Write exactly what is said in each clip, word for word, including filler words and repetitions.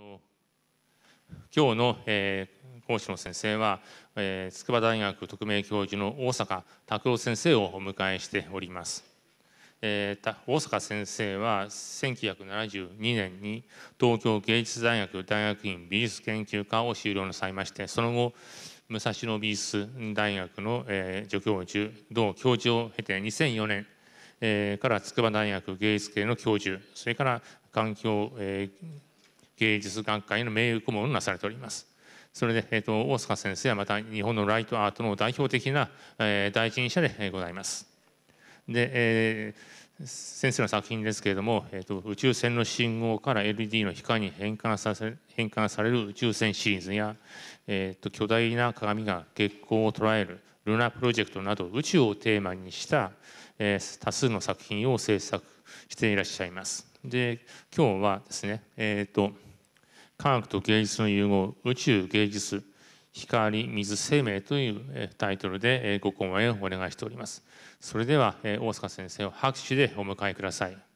の今日の、えー、講師の先生は、えー、筑波大学特命教授の大坂拓郎先生をお迎えしております。えー、大坂先生はせんきゅうひゃくななじゅうにねんに東京芸術大学大学院美術研究科を修了なさいまして、その後武蔵野美術大学の、えー、助教授同教授を経てにせんよねん、えー、から筑波大学芸術系の教授、それから環境、えー、芸術学会の名誉顧問をなされております。それで、えー、と大坂先生はまた日本のライトアートの代表的な、えー、第一人者でございます。で、えー、先生の作品ですけれども、えー、と宇宙船の信号から エルイーディー の光に変換させ変換される宇宙船シリーズや、えー、と巨大な鏡が月光を捉えるルナプロジェクトなど宇宙をテーマにした、えー、多数の作品を制作していらっしゃいます。で、今日はですね、えー、と科学と芸術の融合、宇宙芸術光水生命というタイトルでご講演をお願いしております。それでは大坂先生を拍手でお迎えください。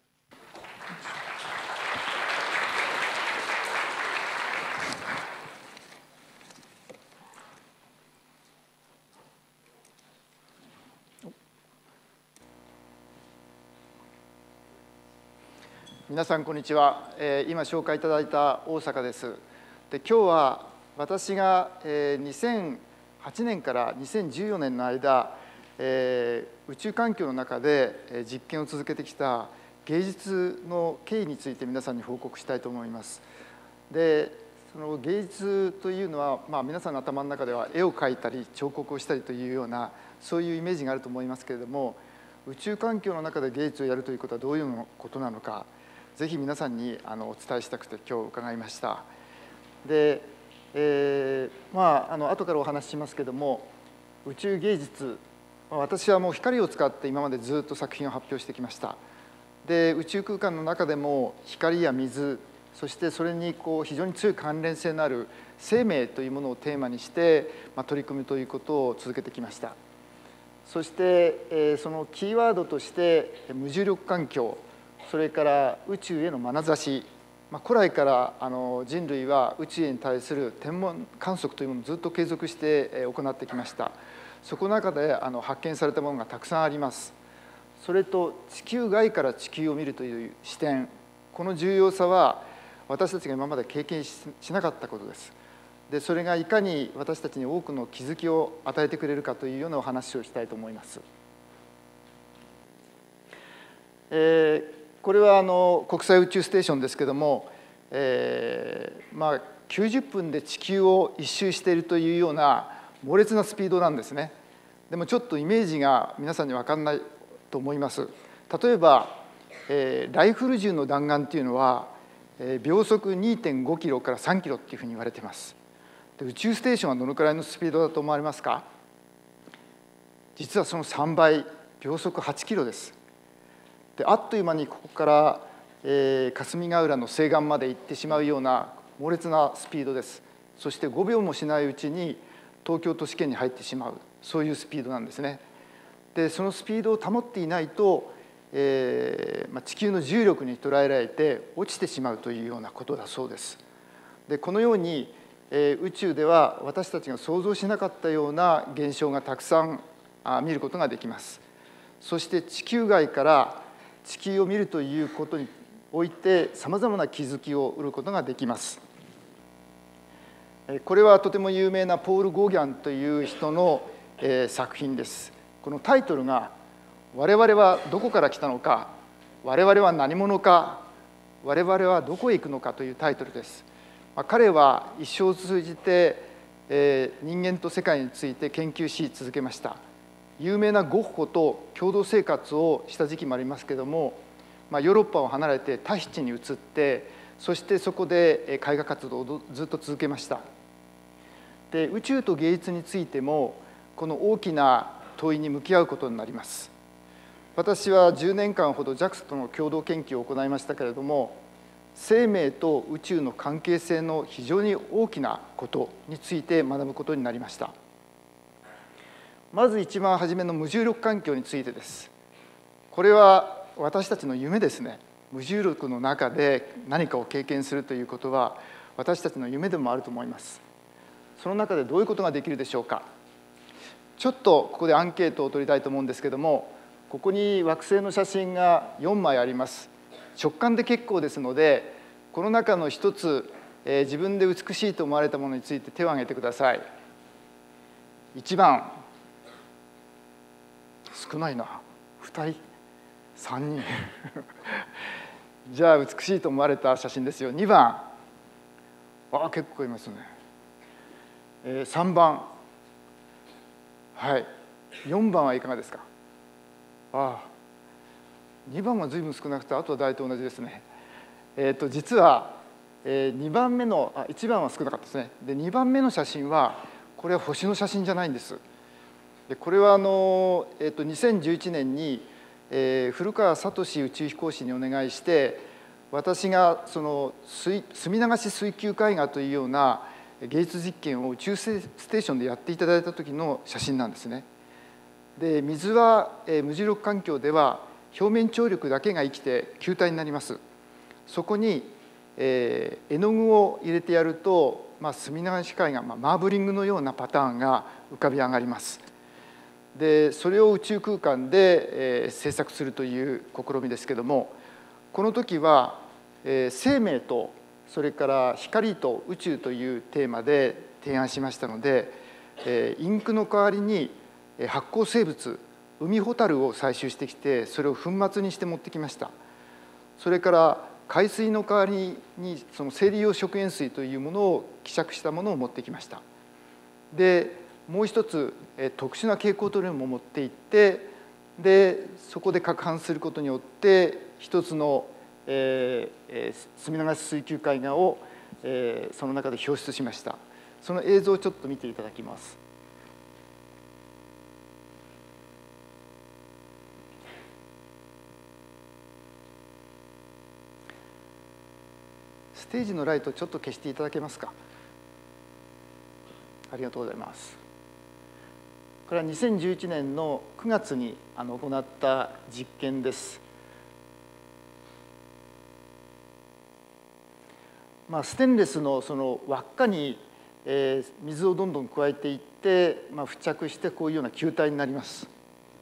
皆さんこんにちは。今紹介いただいた大坂です。で、今日は私がにせんはちねんからにせんじゅうよねんの間、宇宙環境の中で実験を続けてきた芸術の経緯について皆さんに報告したいと思います。で、その芸術というのは、まあ、皆さんの頭の中では絵を描いたり彫刻をしたりというようなそういうイメージがあると思いますけれども、宇宙環境の中で芸術をやるということはどういうことなのか、ぜひ皆さんにあのお伝えしたくて今日伺いました。で、えー、まああの後からお話ししますけども、宇宙芸術、私はもう光を使って今までずっと作品を発表してきました。で、宇宙空間の中でも光や水、そしてそれにこう非常に強い関連性のある生命というものをテーマにして、まあ、取り組むということを続けてきました。そして、えー、そのキーワードとして無重力環境、それから宇宙への眼差し、まあ、古来からあの人類は宇宙に対する天文観測というものをずっと継続して行ってきました。そこの中であの発見されたものがたくさんあります。それと地球外から地球を見るという視点、この重要さは私たちが今まで経験しなかったことです。で、それがいかに私たちに多くの気づきを与えてくれるかというようなお話をしたいと思います。えーこれはあの国際宇宙ステーションですけども、えーまあ、きゅうじゅっぷんで地球を一周しているというような猛烈なスピードなんですね。でもちょっとイメージが皆さんに分かんないと思います。例えば、えー、ライフル銃の弾丸っていうのは、えー、秒速 にてんごキロからさんキロっていうふうに言われています。で、宇宙ステーションはどのくらいのスピードだと思われますか？実はそのさんばい、秒速はちキロです。で、あっという間にここから、えー、霞ヶ浦の西岸まで行ってしまうような猛烈なスピードです。そしてごびょうもしないうちに東京都市圏に入ってしまう、そういうスピードなんですね。で、そのスピードを保っていないと、えーまあ、地球の重力に捉えられて落ちてしまうというようなことだそうです。で、このように、えー、宇宙では私たちが想像しなかったような現象がたくさんあ見ることができます。そして地球外から地球を見るということにおいてさまざまな気づきを得ることができます。これはとても有名なポール・ゴーギャンという人の作品です。このタイトルが「我々はどこから来たのか、我々は何者か、我々はどこへ行くのか」というタイトルです。彼は一生を通じて人間と世界について研究し続けました。有名なゴッホと共同生活をした時期もありますけれども、まあ、ヨーロッパを離れてタヒチに移って、そしてそこで絵画活動をずっと続けました。で、宇宙と芸術についてもこの大きな問いに向き合うことになります。私はじゅうねんかんほど ジャクソ との共同研究を行いましたけれども、生命と宇宙の関係性の非常に大きなことについて学ぶことになりました。まず一番初めの無重力環境についてです。これは私たちの夢ですね。無重力の中で何かを経験するということは私たちの夢でもあると思います。その中でどういうことができるでしょうか。ちょっとここでアンケートを取りたいと思うんですけども、ここに惑星の写真がよんまいあります。直感で結構ですので、この中の一つ、えー、自分で美しいと思われたものについて手を挙げてください。いちばん、少ないな、ふたり、さんにんじゃあ美しいと思われた写真ですよ。にばん、ああ結構いますね。えー、さんばん、はい、よんばんはいかがですか。ああ、にばんは随分少なくて、あとは大体同じですね。えー、と実は、えー、にばんめのあいちばんは少なかったですね。でにばんめの写真はこれは星の写真じゃないんです。でこれはあの、えー、とにせんじゅういちねんに、えー、古川聡宇宙飛行士にお願いして、私がその隅流し水球絵画というような芸術実験を宇宙ステーションでやっていただいた時の写真なんですね。で水は、えー、無重力環境では表面張力だけが生きて球体になります。そこに、えー、絵の具を入れてやると、まあ、墨流し絵画、まあ、マーブリングのようなパターンが浮かび上がります。でそれを宇宙空間で、えー、制作するという試みですけども、この時は、えー、生命とそれから光と宇宙というテーマで提案しましたので、えー、インクの代わりに発光生物海ホタルを採集してきて、それを粉末にして持ってきました。それから海水の代わりにその生理用食塩水というものを希釈したものを持ってきました。でもう一つ特殊な蛍光塗料も持っていって、でそこで攪拌することによって一つの、えー、墨流し水球絵画を、えー、その中で表出しました。その映像をちょっと見ていただきます。ステージのライトをちょっと消していただけますか。ありがとうございます。これはにせんじゅういちねんのくがつにあの行った実験です。まあ、ステンレスのその輪っかに、えー、水をどんどん加えていって、まあ、付着してこういうような球体になります。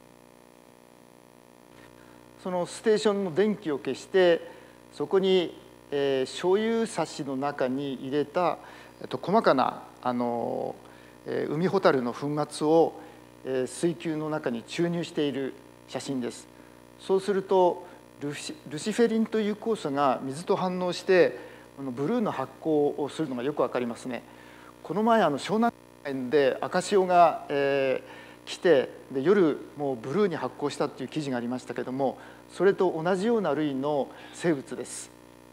そのステーションの電気を消して、そこにえー、醤油差しの中に入れた、えっと、細かなあの、えー、海ホタルの粉末を、えー、水球の中に注入している写真です。そうするとルシ、ルシフェリンという酵素が水と反応してブルーの発光をするのがよくわかりますね。この前あの湘南園で赤潮が、えー、来てで夜もうブルーに発光したっていう記事がありましたけども、それと同じような類の生物です。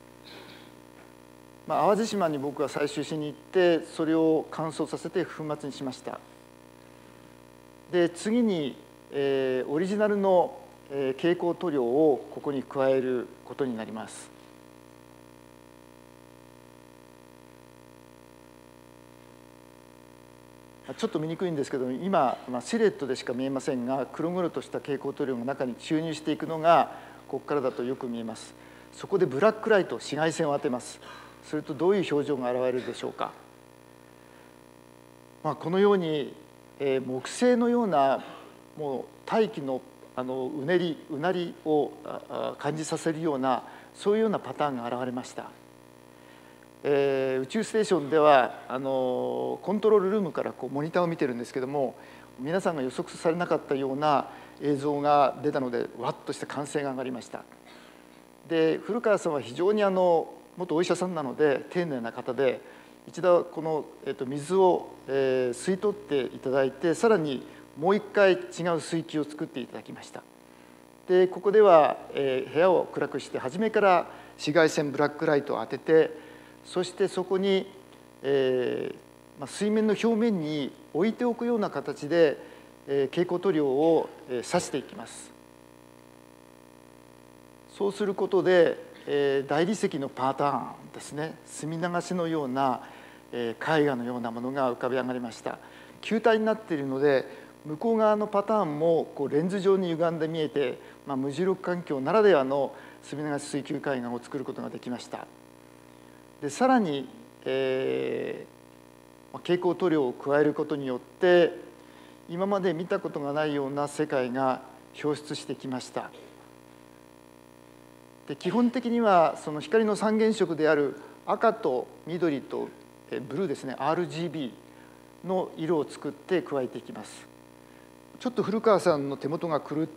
まあ、淡路島に僕は採集しに行ってそれを乾燥させて粉末にしました。で次に、えー、オリジナルの、えー、蛍光塗料をここに加えることになります。ちょっと見にくいんですけど今、まあ、シルエットでしか見えませんが、黒々とした蛍光塗料が中に注入していくのがここからだとよく見えます。そこでブラックライト、紫外線を当てます。するとどういう表情が現れるでしょうか。まあ、このように、えー、木星のようなもう大気のあのうねりうなりを感じさせるようなそういうようなパターンが現れました。えー、宇宙ステーションではあのコントロールルームからこうモニターを見てるんですけども、皆さんが予測されなかったような映像が出たのでわっとした歓声が上がりました。で古川さんは非常にあの元お医者さんなので丁寧な方で、一度この、えー、と水を、えー、吸い取っていただいて、さらにもう一回違う水球を作っていただきました。でここでは、えー、部屋を暗くして初めから紫外線ブラックライトを当てて、そしてそこに、えーまあ、水面の表面に置いておくような形で、えー、蛍光塗料を、えー、刺していきます。そうすることでえー、大理石のパターンですね、墨流しのような、えー、絵画のようなものが浮かび上がりました。球体になっているので向こう側のパターンもこうレンズ状に歪んで見えて、まあ、無重力環境ならではの墨流し水球絵画を作ることができました。でさらに、 えー、蛍光塗料を加えることによって今まで見たことがないような世界が表出してきました。で基本的にはその光の三原色である赤と緑とブルーですね アールジービー の色を作って加えていきます。ちょっと古川さんの手元が狂って、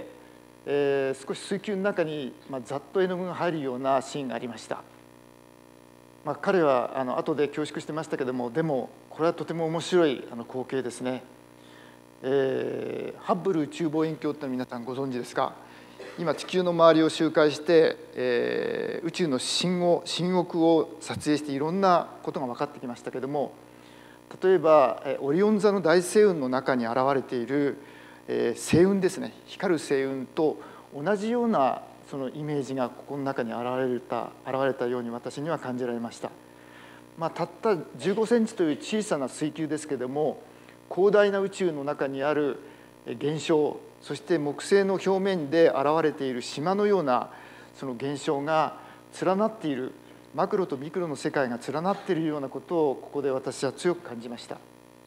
えー、少し水球の中に、まあ、ざっと絵の具が入るようなシーンがありました。まあ、彼はあの後で恐縮してましたけども、でもこれはとても面白いあの光景ですね。えー、ハッブル宇宙望遠鏡って皆さんご存知ですか？今地球の周りを周回して、えー、宇宙の深を深奥を撮影していろんなことが分かってきましたけども、例えばオリオン座の大星雲の中に現れている、えー、星雲ですね、光る星雲と同じようなそのイメージがここの中に現れた現れたように私には感じられました。まあ、たったじゅうごセンチという小さな水球ですけども、広大な宇宙の中にある現象、そして木星の表面で現れている島のようなその現象が連なっている、マクロとミクロの世界が連なっているようなことをここで私は強く感じました。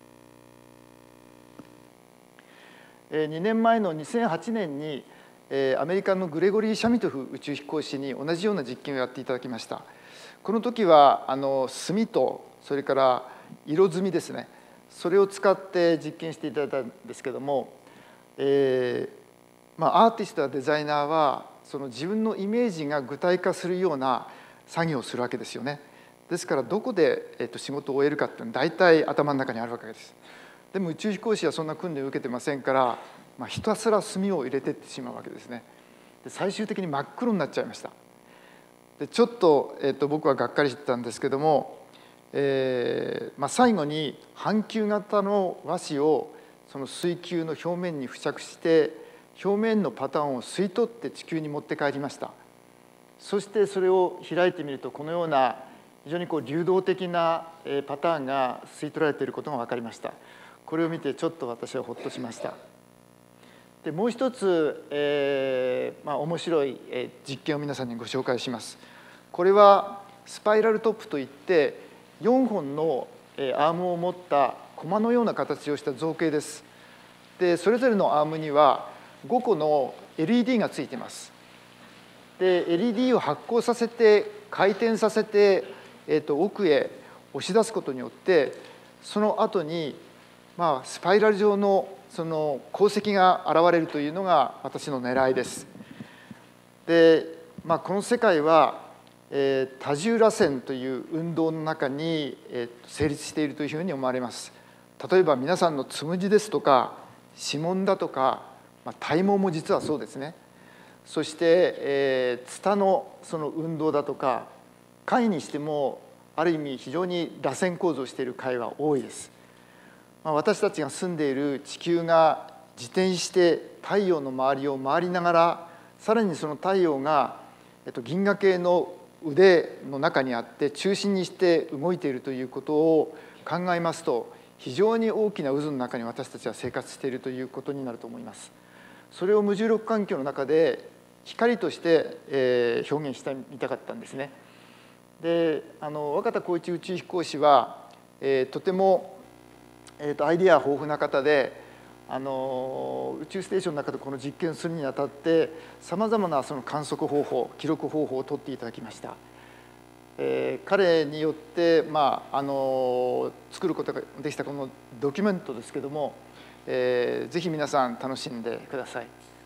にねんまえのにせんはちねんにアメリカのグレゴリー・シャミトフ宇宙飛行士に同じような実験をやっていただきました。この時はあの墨とそれから色墨ですね、それを使って実験していただいたんですけども、えーまあ、アーティストやデザイナーはその自分のイメージが具体化するような作業をするわけですよね。ですからどこで、えー、と仕事を終えるかっていうのは大体頭の中にあるわけです。でも宇宙飛行士はそんな訓練を受けてませんから、まあ、ひたすら墨を入れていってしまうわけですね。で最終的に真っ黒になっちゃいました。でちょっと,、えー、と僕はがっかりしてたんですけども、えーまあ、最後に半球型の和紙をその水球の表面に付着して表面のパターンを吸い取って地球に持って帰りました。そしてそれを開いてみるとこのような非常にこう流動的なパターンが吸い取られていることが分かりました。これを見てちょっと私はほっとしました。でもう一つ、えーまあ、面白い実験を皆さんにご紹介します。これはスパイラルトップといってよんほんのアームを持った駒のような形をした造形です。でそれぞれのアームにはごこの エルイーディー がついています。で エルイーディー を発光させて回転させて、えー、と奥へ押し出すことによってその後にまあスパイラル状のその鉱石が現れるというのが私の狙いです。で、まあ、この世界は、えー、多重螺旋という運動の中に、えー、成立しているというふうに思われます。例えば皆さんのつむじですとか指紋だとか、まあ、体毛も実はそうですね。そして、えー、ツタのその運動だとか貝にしてもある意味非常に螺旋構造をしている貝は多いです。まあ、私たちが住んでいる地球が自転して太陽の周りを回りながらさらにその太陽が、えっと、銀河系の腕の中にあって中心にして動いているということを考えますと非常に大きな渦の中に私たちは生活しているということになると思います。それを無重力環境の中で光として、えー、表現してみたかったんですね。であの若田光一宇宙飛行士は、えー、とても、えー、とアイデア豊富な方であの宇宙ステーションの中でこの実験をするにあたってさまざまなその観測方法記録方法を取っていただきました。えー、彼によって、まあ、あの作ることができたこのドキュメントですけども、えー、ぜひ皆さん楽しんでください。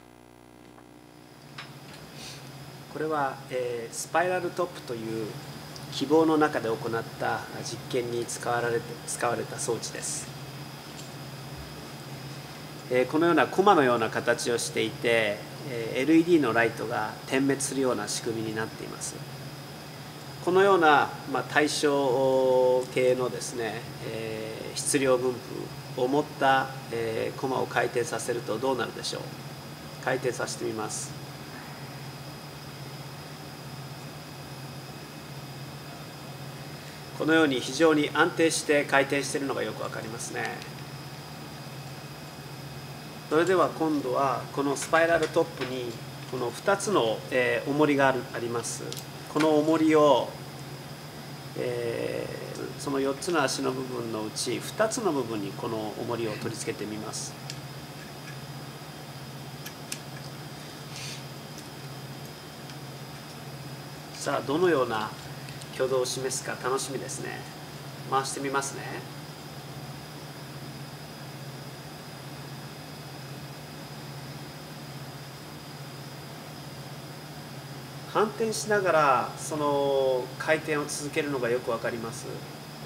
これは、えー、スパイラルトップという希望の中で行った実験に使われて使われた装置です。えー、このようなコマのような形をしていて、えー、エルイーディー のライトが点滅するような仕組みになっています。このような、まあ、対称系のですね、えー、質量分布を持った、えー、コマを回転させるとどうなるでしょう。回転させてみます。このように非常に安定して回転しているのがよくわかりますね。それでは今度はこのスパイラルトップにこのふたつの、えー、重りがあるあります。この重りを、えー、 そのよっつの足の部分のうちふたつの部分にこの重りを取り付けてみます。さあどのような挙動を示すか楽しみですね。回してみますね。反転しながらその回転を続けるのがよくわかります。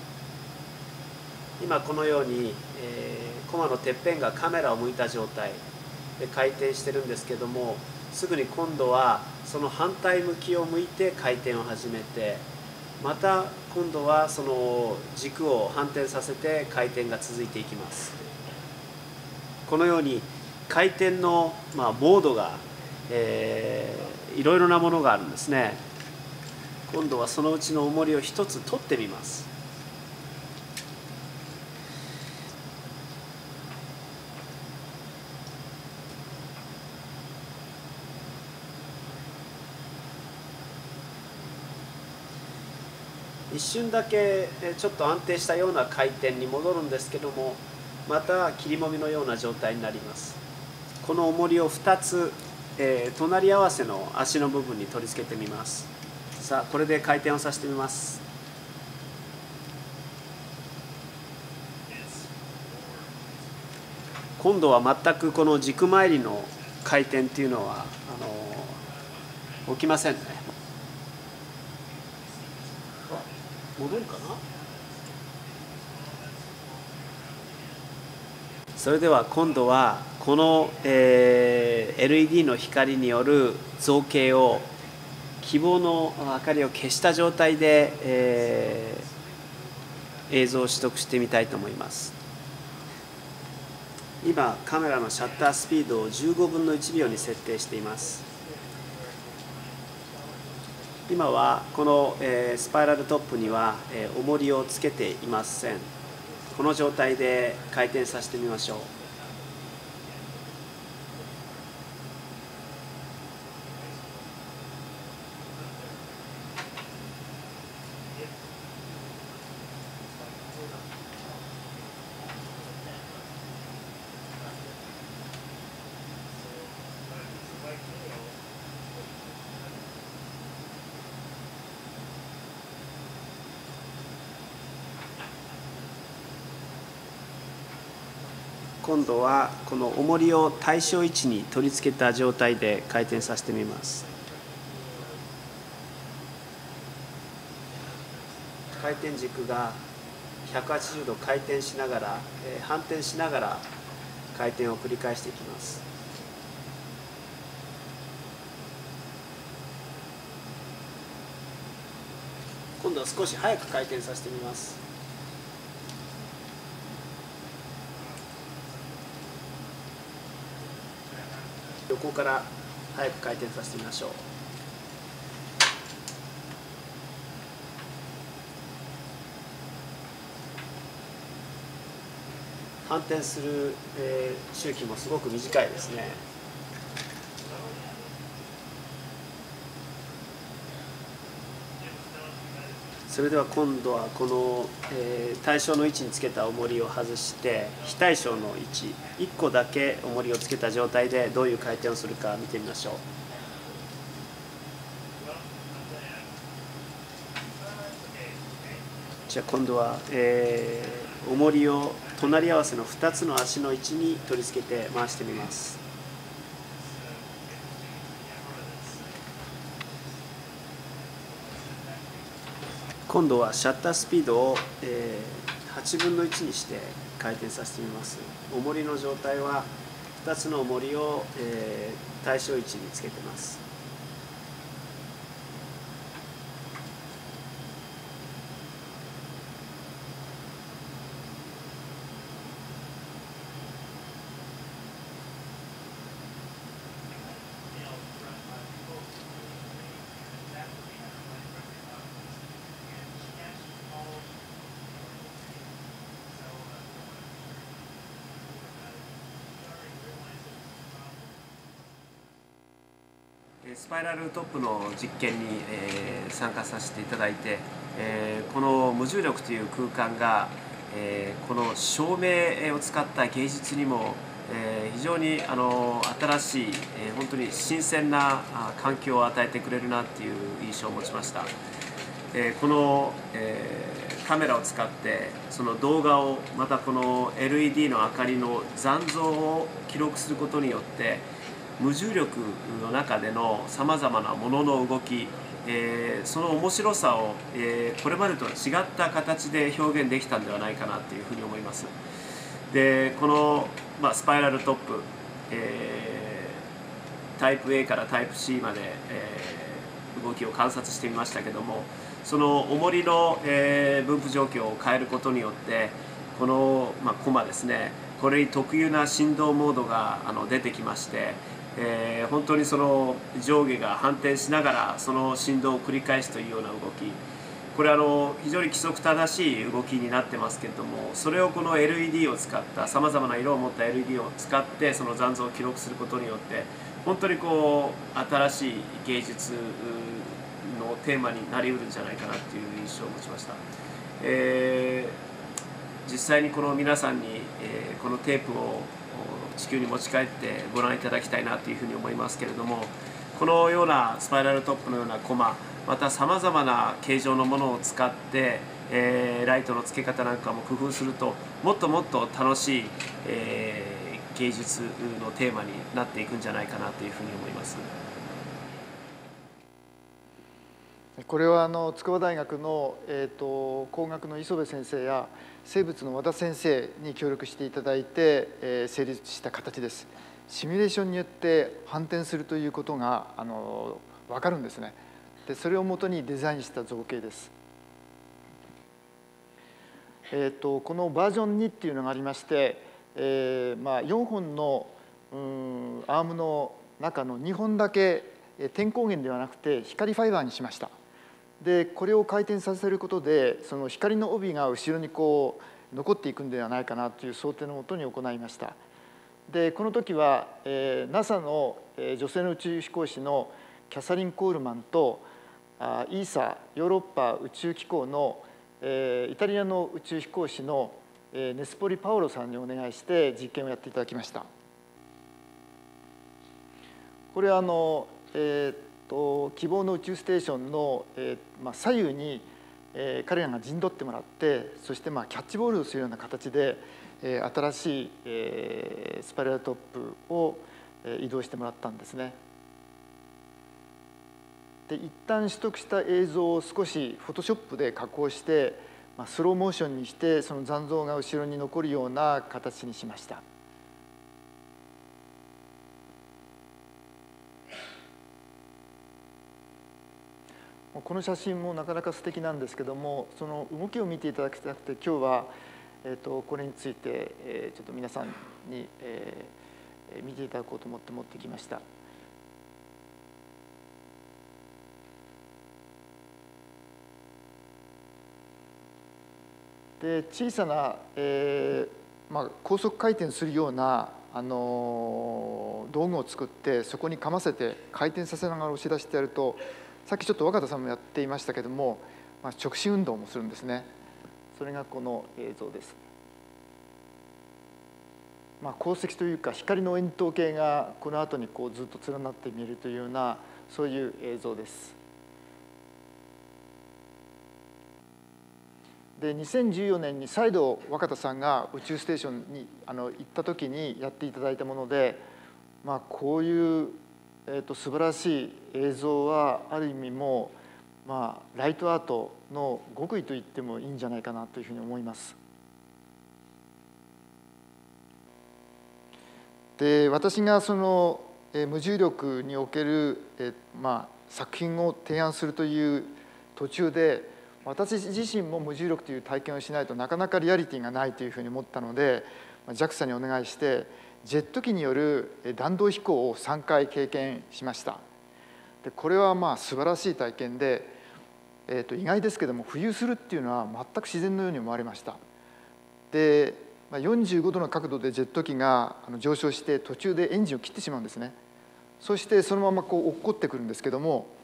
今このように、えー、コマのてっぺんがカメラを向いた状態で回転してるんですけども、すぐに今度はその反対向きを向いて回転を始めて、また今度はその軸を反転させて回転が続いていきます。このように回転の、まあ、モードが、えー、いろいろなものがあるんですね。今度はそのうちの重りを一つ取ってみます。一瞬だけちょっと安定したような回転に戻るんですけども、また切りもみのような状態になります。この重りをふたつ、えー、隣り合わせの足の部分に取り付けてみます。さあこれで回転をさせてみます。今度は全くこの軸回りの回転っていうのはあの起きませんね。戻るかな。それでは今度はこの、えー、エルイーディー の光による造形を希望の明かりを消した状態で、えー、映像を取得してみたいと思います。今カメラのシャッタースピードをじゅうごぶんのいちびょうに設定しています。今はこの、えー、スパイラルトップには、えー、重りをつけていません。この状態で回転させてみましょう。今度はこの重りを対象位置に取り付けた状態で回転させてみます。回転軸がひゃくはちじゅうど回転しながら、えー、反転しながら回転を繰り返していきます。今度は少し早く回転させてみます。横から早く回転させてみましょう。反転する、えー、周期もすごく短いですね。それでは今度はこの、えー、対象の位置につけた重りを外して非対称の位置いっこだけ重りをつけた状態でどういう回転をするか見てみましょう。じゃあ今度は、えー、重りを隣り合わせのふたつの足の位置に取り付けて回してみます。今度はシャッタースピードを、えー、はちぶんのいちにして回転させてみます。重りの状態はふたつの重りを、えー、対象位置につけてます。スパイラルトップの実験に、えー、参加させていただいて、 えー、この無重力という空間が、えー、この照明を使った芸術にも、えー、非常にあの新しい、えー、本当に新鮮な環境を与えてくれるなっていう印象を持ちました。えー、この、えー、カメラを使ってその動画をまたこの エルイーディー の明かりの残像を記録することによって無重力の中でのさまざまなものの動き、えー、その面白さを、えー、これまでとは違った形で表現できたんではないかなというふうに思います。でこの、まあ、スパイラルトップ、えー、タイプ エー からタイプ シー まで、えー、動きを観察してみましたけども、その重りの、えー、分布状況を変えることによってこの、まあ、コマですね、これに特有な振動モードがあの出てきまして、えー、本当にその上下が反転しながらその振動を繰り返すというような動き、これはあの非常に規則正しい動きになってますけれども、それをこの エルイーディー を使ったさまざまな色を持った エルイーディー を使ってその残像を記録することによって本当にこう新しい芸術のテーマになりうるんじゃないかなという印象を持ちました。えー、実際にこの皆さんに、えー、このテープを地球に持ち帰ってご覧いただきたいなというふうに思いますけれども、このようなスパイラルトップのようなコマ、またさまざまな形状のものを使って、えー、ライトの付け方なんかも工夫するともっともっと楽しい、えー、芸術のテーマになっていくんじゃないかなというふうに思います。 これはあの筑波大学の、えー、と工学の磯部先生や生物の和田先生に協力していただいて、えー、成立した形です。シミュレーションによって反転するということがあの分かるんですね。でそれをもとにデザインした造形です。えー、とこのバージョンにっていうのがありまして、えーまあ、よんほんのうんアームの中のにほんだけ点光源ではなくて光ファイバーにしました。でこれを回転させることでその光の帯が後ろにこう残っていくんではないかなという想定のもとに行いました。でこの時は、えー、ナサ の、えー、女性の宇宙飛行士のキャサリン・コールマンとあ イーサー ヨーロッパ宇宙機構の、えー、イタリアの宇宙飛行士の、えー、ネスポリ・パオロさんにお願いして実験をやっていただきました。これはあの、えーと希望の宇宙ステーションの、えーまあ、左右に、えー、彼らが陣取ってもらって、そしてまあキャッチボールをするような形で、えー、新しい、えー、スパイラルトップを、えー、移動してもらったんですね。で一旦取得した映像を少しフォトショップで加工して、まあ、スローモーションにしてその残像が後ろに残るような形にしました。この写真もなかなか素敵なんですけども、その動きを見ていただきたくて今日は、えー、とこれについて、えー、ちょっと皆さんに、えー、見ていただこうと思って持ってきました。で小さな、えーまあ、高速回転するような、あのー、道具を作ってそこにかませて回転させながら押し出してやると、さっきちょっと若田さんもやっていましたけども、まあ、直進運動もするんですね。それがこの映像です。まあ、光石というか光の円筒形がこの後にこうずっと連なって見えるというようなそういう映像です。でにせんじゅうよねんに再度若田さんが宇宙ステーションにあの行った時にやっていただいたもので、まあ、こういうえー、と素晴らしい映像はある意味もう、まあ、ライトアートの極意と言ってもいいんじゃないかなというふうに思います。で私がその、えー、無重力における、えーまあ、作品を提案するという途中で私自身も無重力という体験をしないとなかなかリアリティがないというふうに思ったので ジャクサ にお願いしてジェット機による弾道飛行をさんかい経験しました。でこれはまあ素晴らしい体験で、えー、と意外ですけども浮遊するっていうのは全く自然のように思われました。で、まあ、よんじゅうごどの角度でジェット機が上昇して途中でエンジンを切ってしまうんですね。そしてそのままこう落っこってくるんですけども、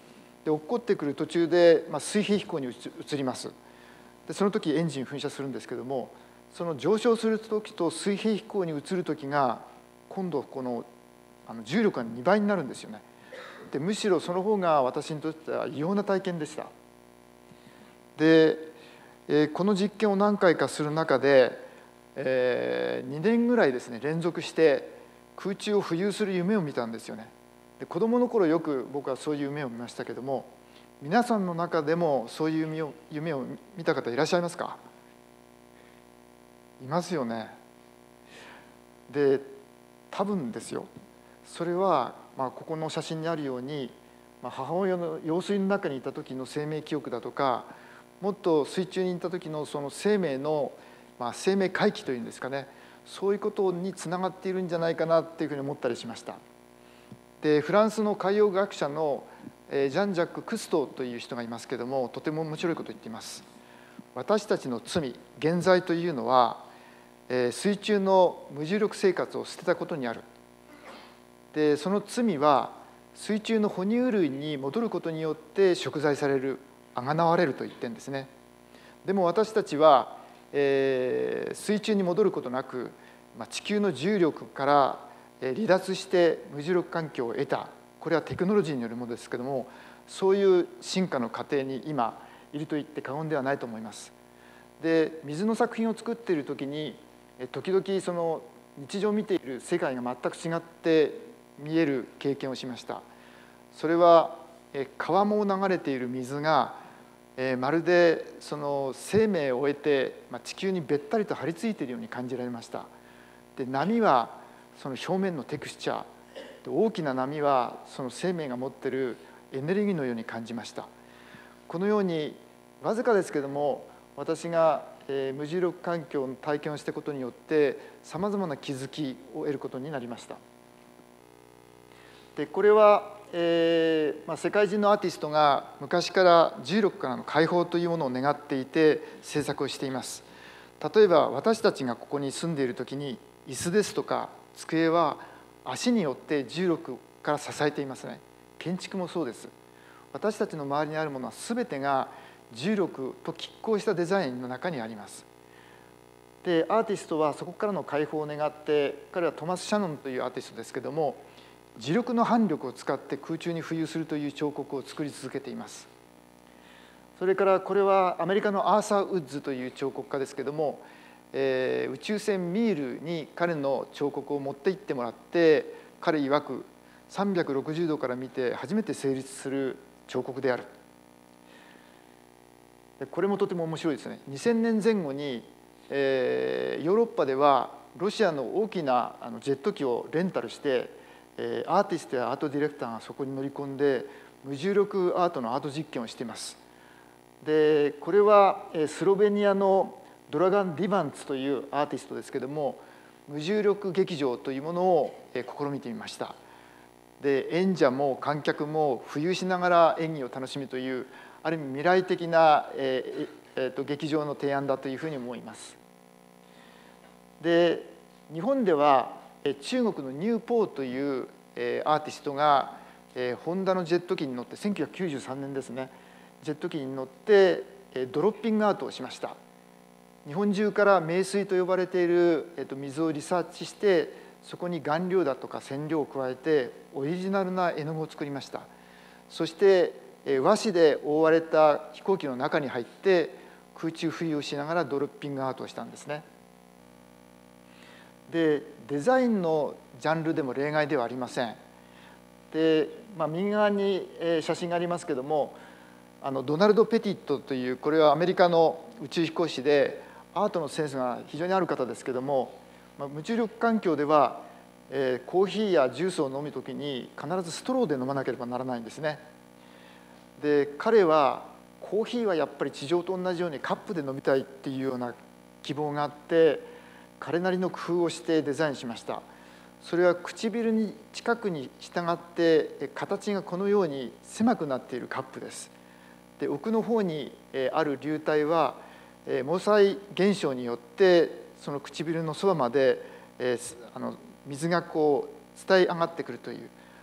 で落っこってくる途中で、まあ、水平飛行に移ります。でその時エンジン噴射するんですけども、その上昇する時と水平飛行に移る時が今度このあの重力がにばいになるんですよね。でむしろその方が私にとっては異様な体験でした。で、えー、この実験を何回かする中で、えー、にねんぐらいですね連続して空中を浮遊する夢を見たんですよね。で子どもの頃よく僕はそういう夢を見ましたけども、皆さんの中でもそういう夢を、夢を見た方いらっしゃいますか？いますよね。で多分ですよ、それは、まあ、ここの写真にあるように、まあ、母親の羊水の中にいた時の生命記憶だとか、もっと水中にいた時のその生命の、まあ、生命回帰というんですかね、そういうことにつながっているんじゃないかなっていうふうに思ったりしました。でフランスの海洋学者のジャン・ジャック・クストという人がいますけれども、とても面白いことを言っています。私たちの罪、現在というのは、水中の無重力生活を捨てたことにある。でその罪は水中の哺乳類に戻ることによって贖罪される、あがなわれると言ってるんですね。でも私たちは、えー、水中に戻ることなく、まあ、地球の重力から離脱して無重力環境を得た、これはテクノロジーによるものですけども、そういう進化の過程に今いると言って過言ではないと思います。で水の作品を作っている時に時々その日常を見ている世界が全く違って見える経験をしました。それは川面を流れている水がまるでその生命を終えて地球にべったりと張り付いているように感じられました。で波はその表面のテクスチャー、大きな波はその生命が持っているエネルギーのように感じました。このようにわずかですけども、私が無重力環境の体験をしたことによってさまざまな気づきを得ることになりました。でこれは、えーまあ、世界中のアーティストが昔から重力からの解放というものを願っていて制作をしています。例えば私たちがここに住んでいる時に椅子ですとか机は足によって重力から支えていますね。建築もそうです。私たちの周りにあるものは全てが重力と拮抗したデザインの中にあります。でアーティストはそこからの解放を願って、彼はトマス・シャノンというアーティストですけども、磁力の反力を使って空中に浮遊するという彫刻を作り続けています。それからこれはアメリカのアーサー・ウッズという彫刻家ですけども、えー、宇宙船ミールに彼の彫刻を持って行ってもらって、彼曰くさんびゃくろくじゅうどから見て初めて成立する彫刻である。これもとても面白いですね。にせんねんぜん後に、えー、ヨーロッパではロシアの大きなあのジェット機をレンタルして、えー、アーティストやアートディレクターがそこに乗り込んで無重力アートのアート実験をしています。でこれはスロベニアのドラガン・ディバンツというアーティストですけども、無重力劇場というものを試みてみました。で演者も観客も浮遊しながら演技を楽しむという、ある意味未来的な、えーえー、と劇場の提案だというふうに思います。で日本では中国のニューポーという、えー、アーティストが、えー、ホンダのジェット機に乗ってせんきゅうひゃくきゅうじゅうさんねんですね、ジェット機に乗ってドロッピングアートをしました。日本中から名水と呼ばれている水をリサーチして、そこに顔料だとか染料を加えてオリジナルな絵の具を作りました。そして和紙で覆われた飛行機の中に入って空中浮遊しながらドロッピングアートをしたんですね。でデザインのジャンルでも例外ではありません。で、まあ、右側に写真がありますけども、あのドナルド・ペティットという、これはアメリカの宇宙飛行士でアートのセンスが非常にある方ですけども、まあ、無重力環境では、えー、コーヒーやジュースを飲むときに必ずストローで飲まなければならないんですね。で彼はコーヒーはやっぱり地上と同じようにカップで飲みたいっていうような希望があって、彼なりの工夫をしてデザインしました。それは唇に近くに従って形がこのように狭くなっているカップです。で奥の方にある流体は毛細現象によってその唇のそばまであの水がこう伝え上がってくるという、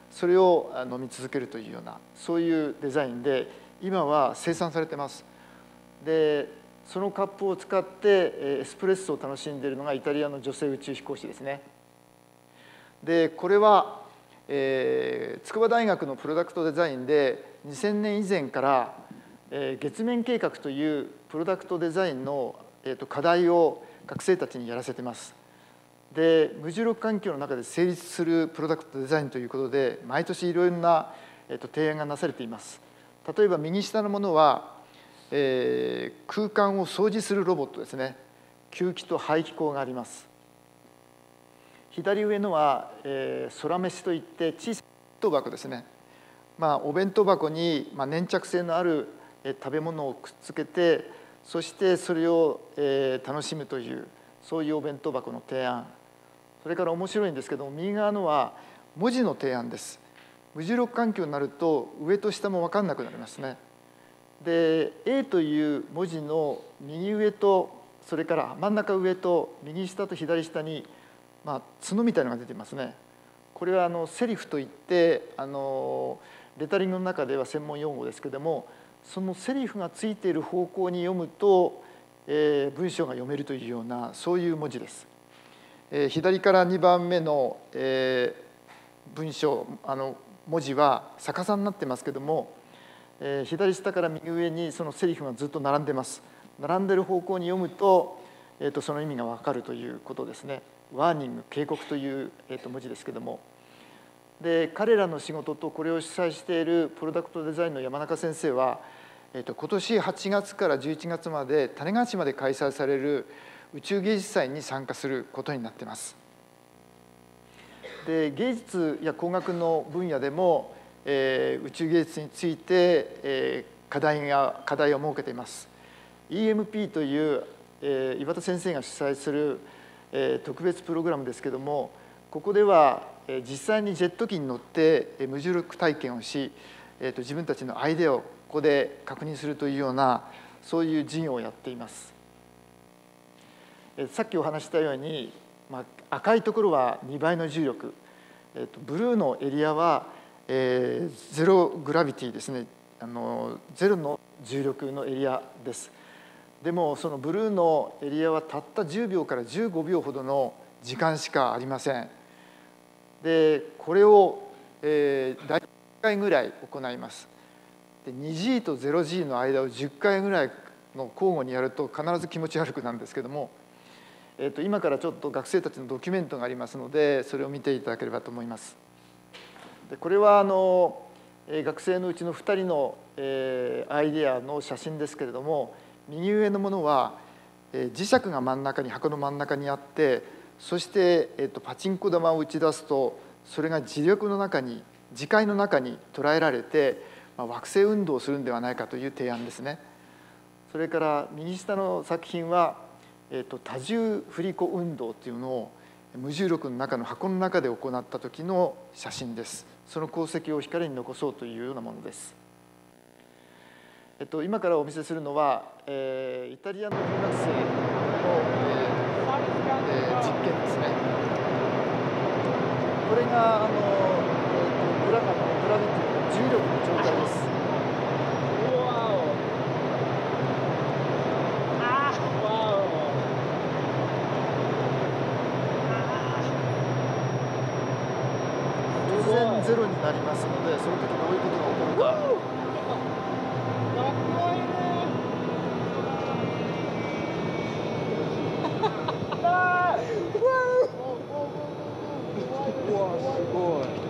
それを飲み続けるというようなそういうデザインで今は生産されてます。でそのカップを使ってエスプレッソを楽しんでいるのがイタリアの女性宇宙飛行士ですね。でこれは、えー、筑波大学のプロダクトデザインでにせんねん以前から、えー、月面計画というプロダクトデザインの、えー、と課題を学生たちにやらせてます。で無重力環境の中で成立するプロダクトデザインということで毎年いろいろな、えー、と提案がなされています。例えば右下のものは、えー、空間を掃除するロボットですね。吸気と排気口があります。左上のは、えー、空飯といって小さなお弁当箱ですね。まあ、お弁当箱に、まあ、粘着性のある、えー、食べ物をくっつけてそしてそれを、えー、楽しむというそういうお弁当箱の提案。それから面白いんですけども右側のは文字の提案です。無重力環境になると上と下も分かんなくなりますね。で A という文字の右上とそれから真ん中上と右下と左下に、まあ、角みたいなのが出ていますね。これはあのセリフといってあのレタリングの中では専門用語ですけれどもそのセリフがついている方向に読むと、えー、文章が読めるというようなそういう文字です。えー、左からにばんめの、えー、文章あの文字は逆さになってますけども、えー、左下から右上にそのセリフがずっと並んでます。並んでる方向に読むと、えー、とその意味が分かるということですね。ワーニング警告という、えー、と文字ですけどもで彼らの仕事とこれを主催しているプロダクトデザインの山中先生は、えー、と今年はちがつからじゅういちがつまで種子島で開催される宇宙芸術祭に参加することになっています。で芸術や工学の分野でも、えー、宇宙芸術について、えー、課題が課題を設けています。イーエムピー という、えー、岩田先生が主催する、えー、特別プログラムですけどもここでは、えー、実際にジェット機に乗って、えー、無重力体験をし、えー、と自分たちのアイデアをここで確認するというようなそういう事業をやっています。さっきお話したように、まあ、赤いところはにばいの重力、えー、とブルーのエリアは、えー、ゼログラビティですねあのゼロの重力のエリアです。でもそのブルーのエリアはたったじゅうびょうからじゅうごびょうほどの時間しかありません。でこれを、えー、大体いっかいぐらい行います。で にジー と ゼロジー の間をじゅっかいぐらいの交互にやると必ず気持ち悪くなるんですけどもえー、と今からちょっと学生たちのドキュメントがありますのでそれを見ていただければと思います。でこれはあの学生のうちのふたりの、えー、アイデアの写真ですけれども右上のものは、えー、磁石が真ん中に箱の真ん中にあってそして、えー、とパチンコ玉を打ち出すとそれが磁力の中に磁界の中に捉えられて、まあ、惑星運動をするんではないかという提案ですね。それから右下の作品はえー、と多重振り子運動というのを無重力の中の箱の中で行った時の写真です。その功績を光に残そうというようなものです。えっと、今からお見せするのは、えー、イタリアの留学生の、えーえー、実験ですね。これがあの、えー、グラマのグラビティの重力の状態です。ゼロになりますので、その時どういうことが起こるか。すごい。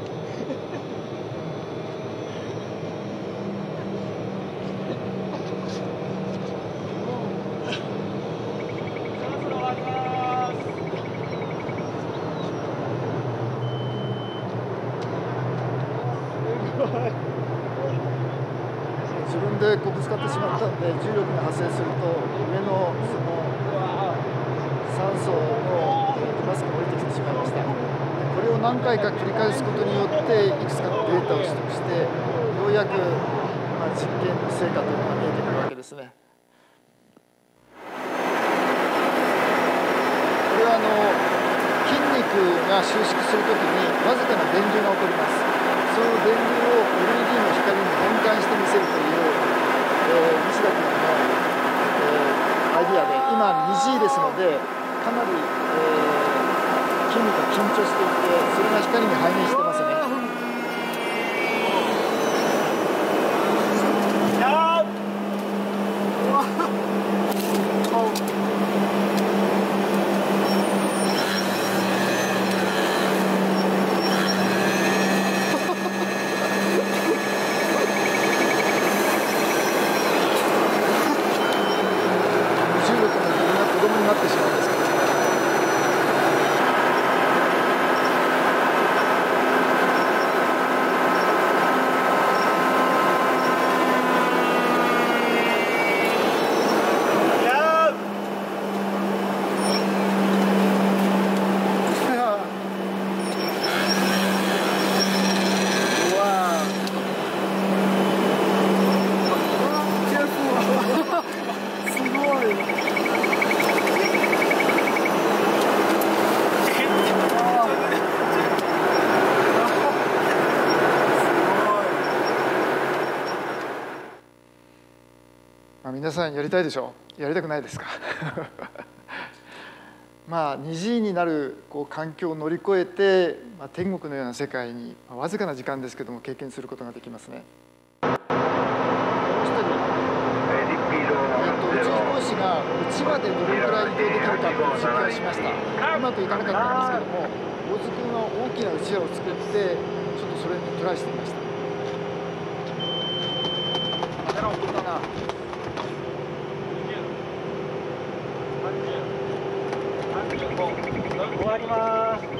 自分でこうぶつかってしまったので重力が発生すると上のその酸素のマスクが降りてきてしまいました。これを何回か繰り返すことによっていくつかのデータを取得してようやくまあ実験の成果というのが見えてくるわけですね。これはあの筋肉が収縮するときにわずかな電流が起こります。 その電流を エルイーディー の光に変換してみせるという、えー、西田君の、えー、アイディアで、今 にジー ですのでかなり、えー、筋肉が緊張していて、それが光に反映してますね。皆さんやりたいでしょう？やりたくないですか？まあ にジー になるこう環境を乗り越えて、まあ、天国のような世界に、まあ、わずかな時間ですけども経験することができますね。もう一人、えっと、宇宙飛行士がうちまでどれくらい移動できるかっていう実験をしました。うまくいかなかったんですけども、大津君は大きなうちわを作ってちょっとそれにトライしてみました。まだな、大きだな。終わります。わ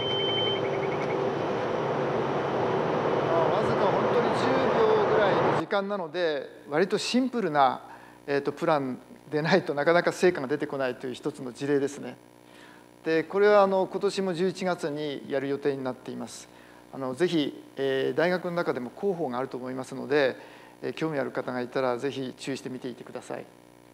ずか本当にじゅうびょうぐらいの時間なので、割とシンプルな、えーと、プランでないとなかなか成果が出てこないという一つの事例ですね。でこれはあの今年もじゅういちがつにやる予定になっています。あのぜひ、えー、大学の中でも広報があると思いますので、えー、興味ある方がいたらぜひ注意してみていてください。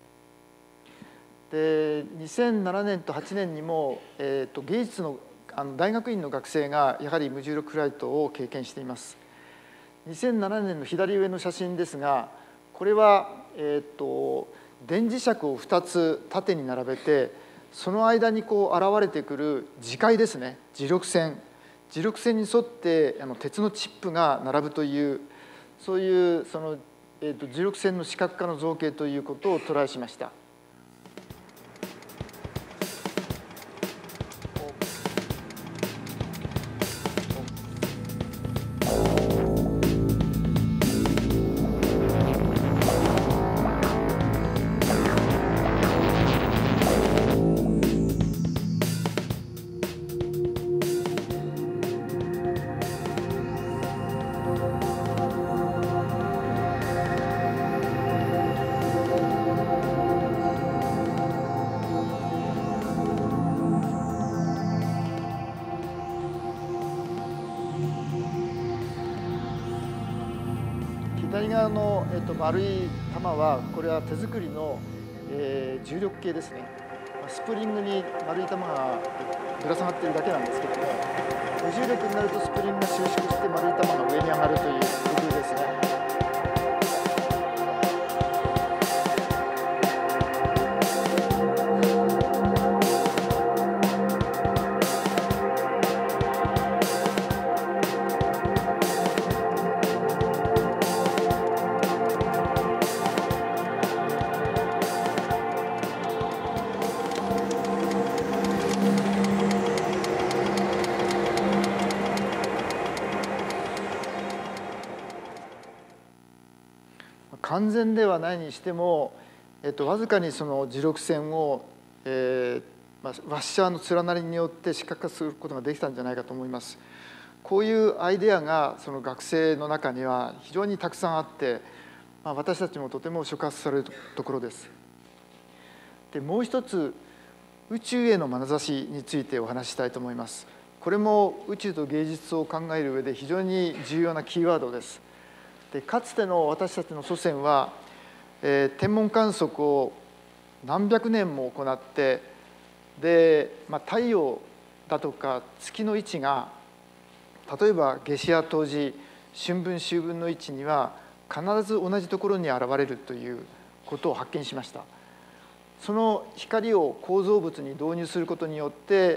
でにせんななねんとはちねんにも、えー、と芸術の、あの大学院の学生がやはり無重力フライトを経験しています。にせんななねんの左上の写真ですが、これは、えー、と電磁石をふたつ縦に並べて、その間にこう現れてくる磁界ですね、磁力線磁力線に沿ってあの鉄のチップが並ぶという、そういうその、えー、と磁力線の視覚化の造形ということをトライしました。左側の、えっと、丸い玉はこれは手作りの、えー、重力計ですね。スプリングに丸い玉がぶら下がっているだけなんですけども、無重力になるとスプリングが収縮して丸い玉が上に上がるという工夫ですね。完全ではないにしても、えっと、わずかにその磁力線を、えーまあ、ワッシャーの連なりによって視覚化することができたんじゃないかと思います。こういうアイデアがその学生の中には非常にたくさんあって、まあ、私たちもとても触発されるところです。でもう一つ、宇宙への眼差しについてお話ししたいと思います。これも宇宙と芸術を考える上で非常に重要なキーワードです。でかつての私たちの祖先は、えー、天文観測を何百年も行って、で、まあ、太陽だとか月の位置が例えば夏至や冬至、 春分秋分の位置には必ず同じところに現れるということを発見しました。その光を構造物に導入することによって、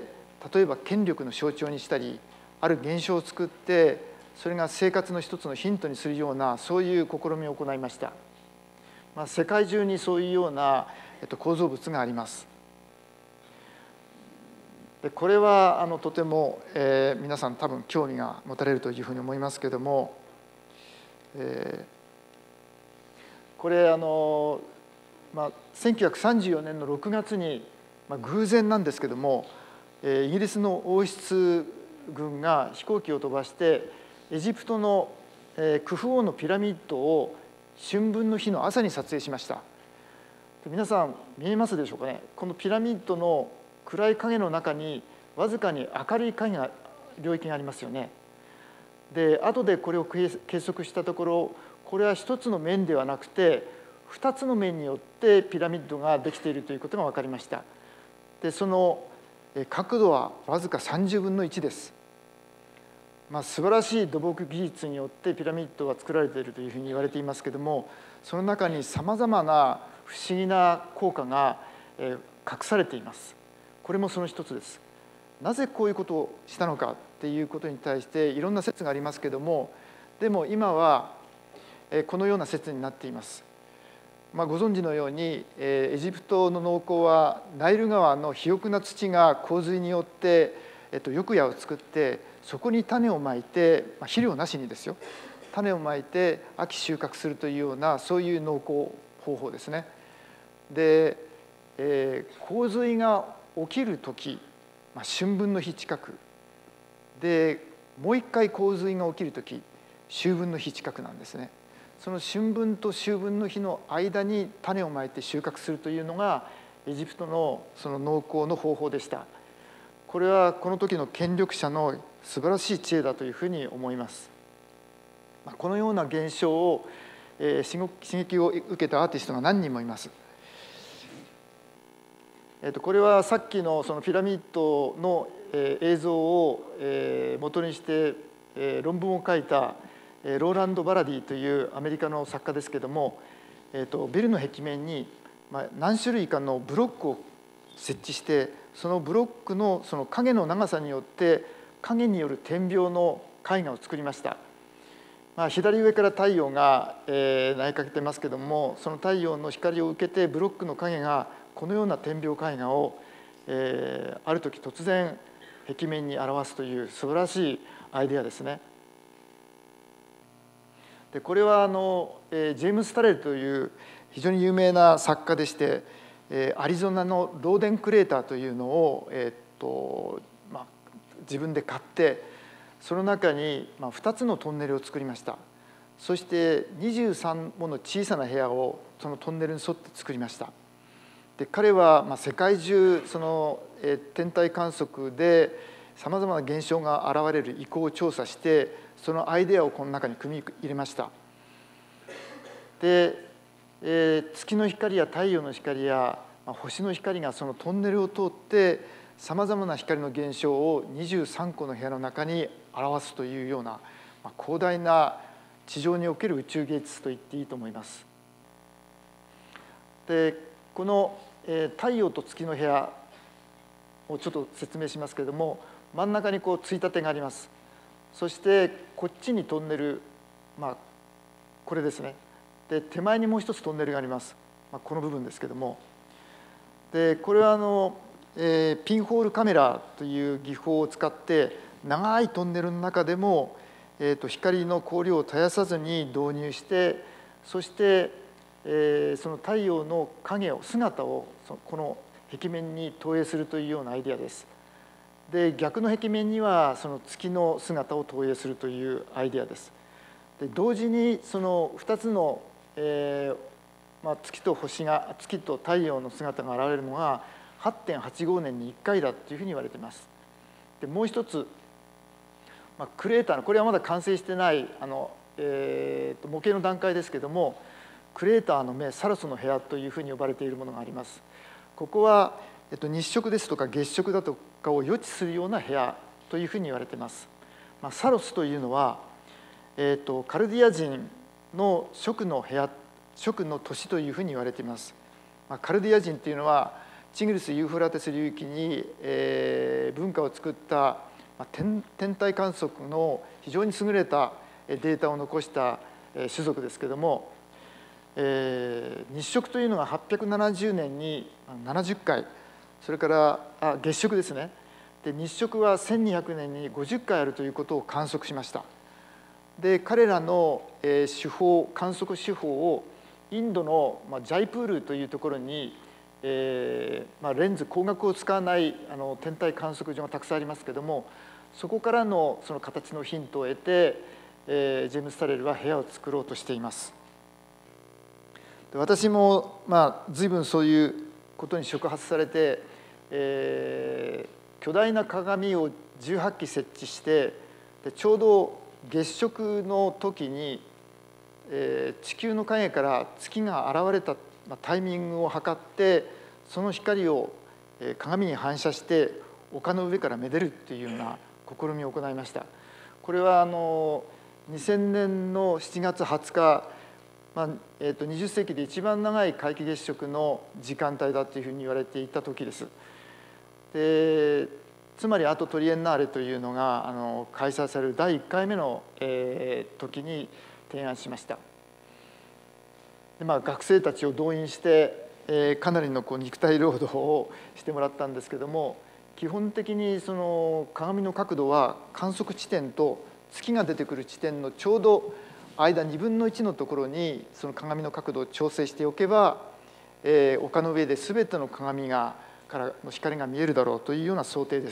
例えば権力の象徴にしたり、ある現象を作ってそれが生活の一つのヒントにするような、そういう試みを行いました。まあ、世界中にそういうような、えっと、構造物があります。でこれはあのとても、えー、皆さん多分興味が持たれるというふうに思いますけれども、えー、これあの、まあ、せんきゅうひゃくさんじゅうよねんのろくがつに、まあ、偶然なんですけども、えー、イギリスの王室軍が飛行機を飛ばしてエジプトの、えー、クフ王のピラミッドを春分の日の朝に撮影しました。皆さん見えますでしょうかね。このピラミッドの暗い影の中にわずかに明るい影が領域がありますよね。で後でこれを計測したところ、これは一つの面ではなくて二つの面によってピラミッドができているということが分かりました。でその角度はわずかさんじゅうぶんのいちです。まあ、素晴らしい土木技術によってピラミッドが作られているというふうに言われていますけれども、その中にさまざまな不思議な効果が隠されています。これもその一つです。なぜこういうことをしたのかっていうことに対していろんな説がありますけれども、でも今はこのような説になっています。まあ、ご存知のようにエジプトの農耕はナイル川の肥沃な土が洪水によって、えっと、浴屋を作ってそこに種をまいて、まあ、肥料なしにですよ、種をまいて秋収穫するというようなそういう農耕方法ですね。で、えー、洪水が起きる時、まあ、春分の日近くで、もう一回洪水が起きる時秋分の日近くなんですね。その春分と秋分の日の間に種をまいて収穫するというのがエジプトのその農耕の方法でした。これはこの時の権力者の素晴らしい知恵だというふうに思います。このような現象を刺激を受けたアーティストが何人もいます。これはさっきのそのピラミッドの映像を元にして論文を書いたローランド・バラディというアメリカの作家ですけれども、ビルの壁面に何種類かのブロックを設置して、そのブロックのその影の長さによって影による点描の絵画を作りました。まあ、左上から太陽が投げかけてますけども、その太陽の光を受けてブロックの影がこのような点描絵画を、えー、ある時突然壁面に表すという素晴らしいアイデアですね。でこれはあの、えー、ジェームス・タレルという非常に有名な作家でして、えー、アリゾナのローデンクレーターというのを、えーっとまあ、自分で買って、その中にふたつのトンネルを作りました。そしてにじゅうさんもの小さな部屋をそのトンネルに沿って作りました。で彼はまあ世界中その天体観測でさまざまな現象が現れる意向を調査して、そのアイデアをこの中に組み入れました。で、えー、月の光や太陽の光や星の光がそのトンネルを通ってさまざまな光の現象をにじゅうさんこの部屋の中に表すというような、まあ、広大な地上における宇宙芸術と言っていいと思います。でこの、えー、太陽と月の部屋をちょっと説明しますけれども、真ん中にこうついたてがあります。そしてこっちにトンネル、まあ、これですね。で手前にもう一つトンネルがあります。まあ、この部分ですけども、でこれはあの、えー、ピンホールカメラという技法を使って長いトンネルの中でも、えー、と光の光量を絶やさずに導入して、そして、えー、その太陽の影を姿をこの壁面に投影するというようなアイデアです。で逆の壁面にはその月の姿を投影するというアイデアです。で同時にそのふたつの、えーまあ、月と星が月と太陽の姿が現れるのが はちてんはちごねんにいっかいだというふうに言われています。でもう一つ、まあ、クレーターのこれはまだ完成してないあの、えー、と模型の段階ですけども、クレーターの目サロスの部屋というふうに呼ばれているものがあります。ここは、えっと、日食ですとか月食だとかを予知するような部屋というふうに言われています。まあ、サロスというのは、 えー、とカルディア人の蜀の部屋、蜀の都市というふうに言われています。まあ、カルディア人というのはチグリス・ユーフラテス流域に、えー、文化を作った、まあ、天, 天体観測の非常に優れたデータを残した種族ですけれども、えー、日食というのがはっぴゃくななじゅうねんにななじゅっかい、それからあ月食ですね。で日食はせんにひゃくねんにごじゅっかいあるということを観測しました。で彼らの、えー、手法観測手法をインドの、まあ、ジャイプールというところに、えーまあ、レンズ光学を使わないあの天体観測所がたくさんありますけれども、そこからのその形のヒントを得て、えー、ジェームス・タレルは部屋を作ろうとしています。で私も、まあ、随分そういうことに触発されて、えー、巨大な鏡をじゅうはっき設置して、でちょうど月食の時に、えー、地球の影から月が現れたタイミングを測って、その光を鏡に反射して丘の上からめでるというような試みを行いました。これはあのにせんねんのしちがつはつか、まあえー、とにじゅっせいきで一番長い皆既月食の時間帯だというふうに言われていた時です。でつまりアート・トリエンナーレというのがあの開催されるだいいっかいめの、えー、時に提案しました。で、まあ、学生たちを動員して、えー、かなりのこう肉体労働をしてもらったんですけども、基本的にその鏡の角度は観測地点と月が出てくる地点のちょうど間にぶんのいちのところにその鏡の角度を調整しておけば、えー、丘の上で全ての鏡がからの光が見えるだろうというような想定です。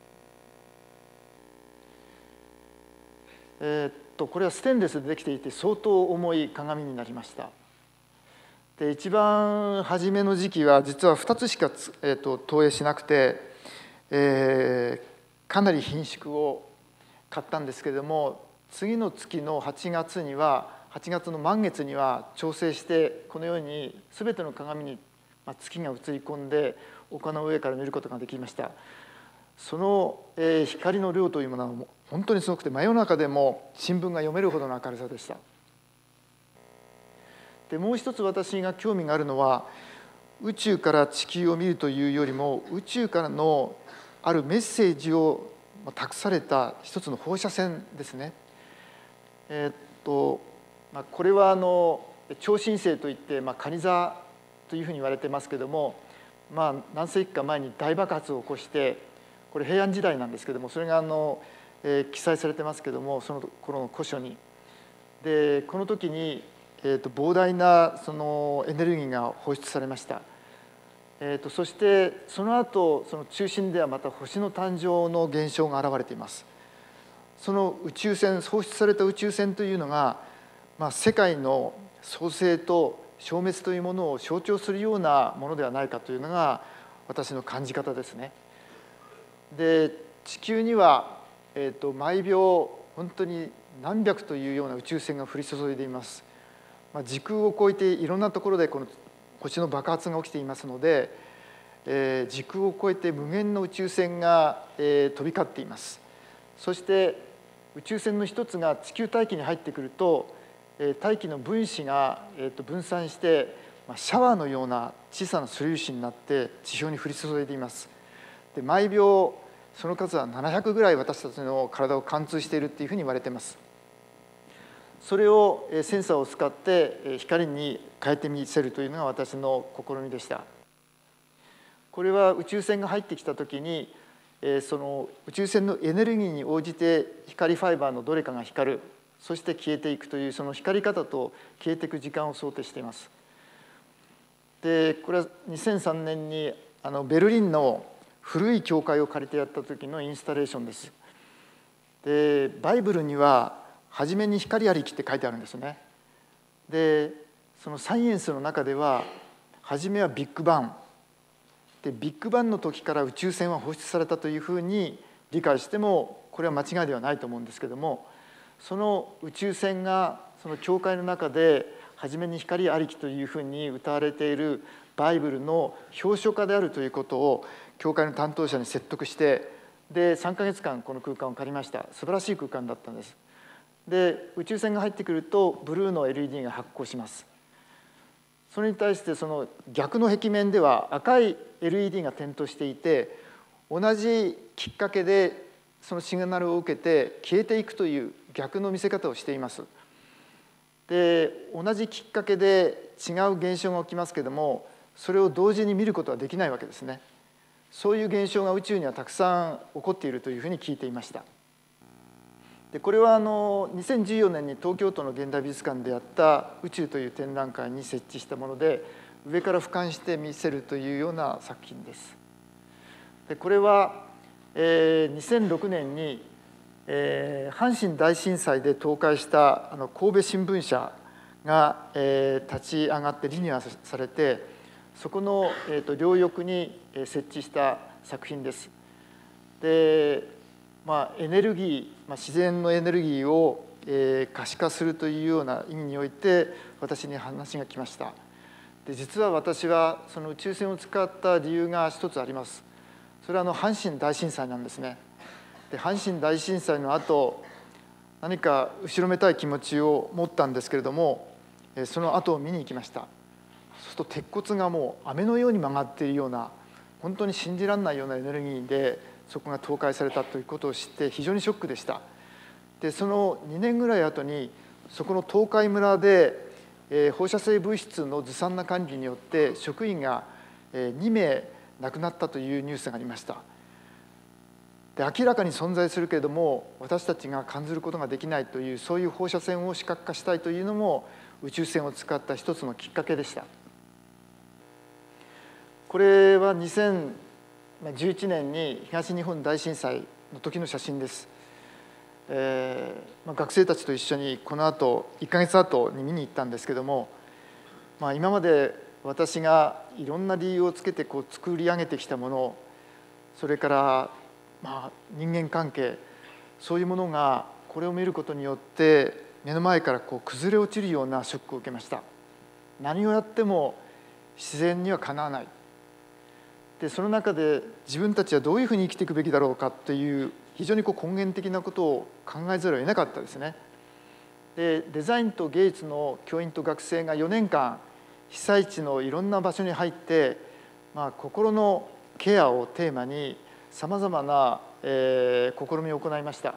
えー、っとこれはステンレスでできていて相当重い鏡になりました。で一番初めの時期は実はふたつしか、えー、と投影しなくて、えー、かなり頻縮を買ったんですけれども、次の月のはちがつにははちがつの満月には調整して、このように全ての鏡に月が映り込んで丘の上から見ることができました。その、えー、光の量というものは本当にすごくて、真夜中でも新聞が読めるほどの明るさでした。でもう一つ私が興味があるのは、宇宙から地球を見るというよりも、宇宙からのあるメッセージを託された一つの放射線ですね。えー、っとまあ、これはあの超新星といって、まあ、カニ座というふうに言われてますけども、まあ、何世紀か前に大爆発を起こして、これ平安時代なんですけども、それがあの、えー、記載されてますけども、その頃の古書に。でこの時にえー、と膨大なそのエネルギーが放出されました。えー、とそしてその後その中心ではまた星の誕生の現象が現れています。その宇宙船、放出された宇宙船というのが、まあ、世界の創生と消滅というものを象徴するようなものではないかというのが私の感じ方ですね。で地球には、えー、と毎秒本当に何百というような宇宙船が降り注いでいます。時空を超えていろんなところでこの星の爆発が起きていますので、えー、時空を超えて無限の宇宙船が、えー、飛び交っています。そして宇宙船の一つが地球大気に入ってくると、えー、大気の分子が、えー、と分散して、まあ、シャワーのような小さな素粒子になって地表に降り注いでいます。で毎秒その数はななひゃくぐらい私たちの体を貫通しているというふうに言われています。それをセンサーを使って光に変えてみせるというのが私の試みでした。これは宇宙船が入ってきたときに、その宇宙船のエネルギーに応じて光ファイバーのどれかが光る、そして消えていくというその光り方と消えていく時間を想定しています。でこれはにせんさんねんにあのベルリンの古い教会を借りてやった時のインスタレーションです。でバイブルには初めに光ありきって書いてあるんですね。でそのサイエンスの中では初めはビッグバンで、ビッグバンの時から宇宙船は放出されたというふうに理解してもこれは間違いではないと思うんですけども、その宇宙船がその教会の中で初めに光ありきというふうに謳われているバイブルの表書家であるということを教会の担当者に説得して、でさんかげつかんこの空間を借りました。素晴らしい空間だったんです。 で宇宙線が入ってくるとブルーの エルイーディー が発光します。それに対してその逆の壁面では赤い エルイーディー が点灯していて、同じきっかけでそのシグナルを受けて消えていくという逆の見せ方をしています。で同じきっかけで違う現象が起きますけども、それを同時に見ることはできないわけですね。そういう現象が宇宙にはたくさん起こっているというふうに聞いていました。でこれはあのにせんじゅうよねんに東京都の現代美術館でやった宇宙という展覧会に設置したもので、上から俯瞰して見せるというような作品です。でこれは、えー、にせんろくねんに、えー、阪神大震災で倒壊したあの神戸新聞社が、えー、立ち上がってリニューアルされて、そこの、えー、と両翼に設置した作品です。で、まあ、エネルギー、まあ、自然のエネルギーを、えー、可視化するというような意味において私に話が来ました。で実は私はその宇宙船を使った理由が一つあります。それはあの阪神大震災なんですね。で阪神大震災の後、何か後ろめたい気持ちを持ったんですけれども、その後を見に行きました。そうすると鉄骨がもう雨のように曲がっているような、本当に信じられないようなエネルギーでそこが倒壊されたということを知って非常にショックでした。でそのにねんぐらい後にそこの東海村で、えー、放射性物質のずさんな管理によって職員が、えー、にめい亡くなったというニュースがありました。で明らかに存在するけれども私たちが感じることができないという、そういう放射線を視覚化したいというのも宇宙船を使った一つのきっかけでした。これはにせんじゅういちねんに東日本大震災の時の写真です。えーまあ、学生たちと一緒にこの後いっかげつあとに見に行ったんですけども、まあ、今まで私がいろんな理由をつけてこう作り上げてきたもの、それからまあ人間関係、そういうものがこれを見ることによって目の前からこう崩れ落ちるようなショックを受けました。何をやっても自然にはかなわない。でその中で自分たちはどういうふうに生きていくべきだろうかという非常にこう根源的なことを考えざるを得なかったですね。でデザインと芸術の教員と学生がよねんかん被災地のいろんな場所に入って、まあ、心のケアをテーマにさまざまな、えー、試みを行いました。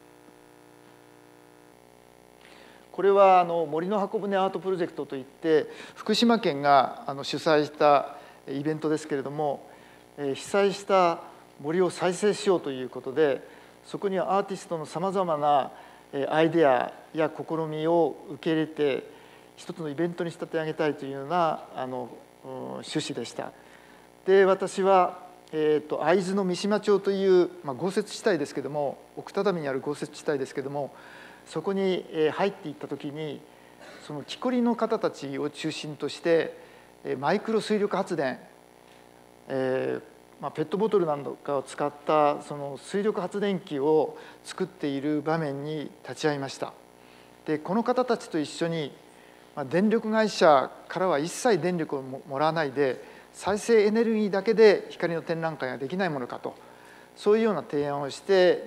これはあの森の箱舟アートプロジェクトといって福島県があの主催したイベントですけれども、被災した森を再生しようということで、そこにはアーティストのさまざまなアイデアや試みを受け入れて一つのイベントに仕立て上げたいというようなあの趣旨でした。で私は、えーと、会津の三島町という、まあ、豪雪地帯ですけども、奥只見にある豪雪地帯ですけども、そこに入っていった時にその木こりの方たちを中心としてマイクロ水力発電、えーまあ、ペットボトルなんかを使ったその水力発電機を作っている場面に立ち会いました。でこの方たちと一緒に、まあ、電力会社からは一切電力をもらわないで再生エネルギーだけで光の展覧会ができないものかと、そういうような提案をして、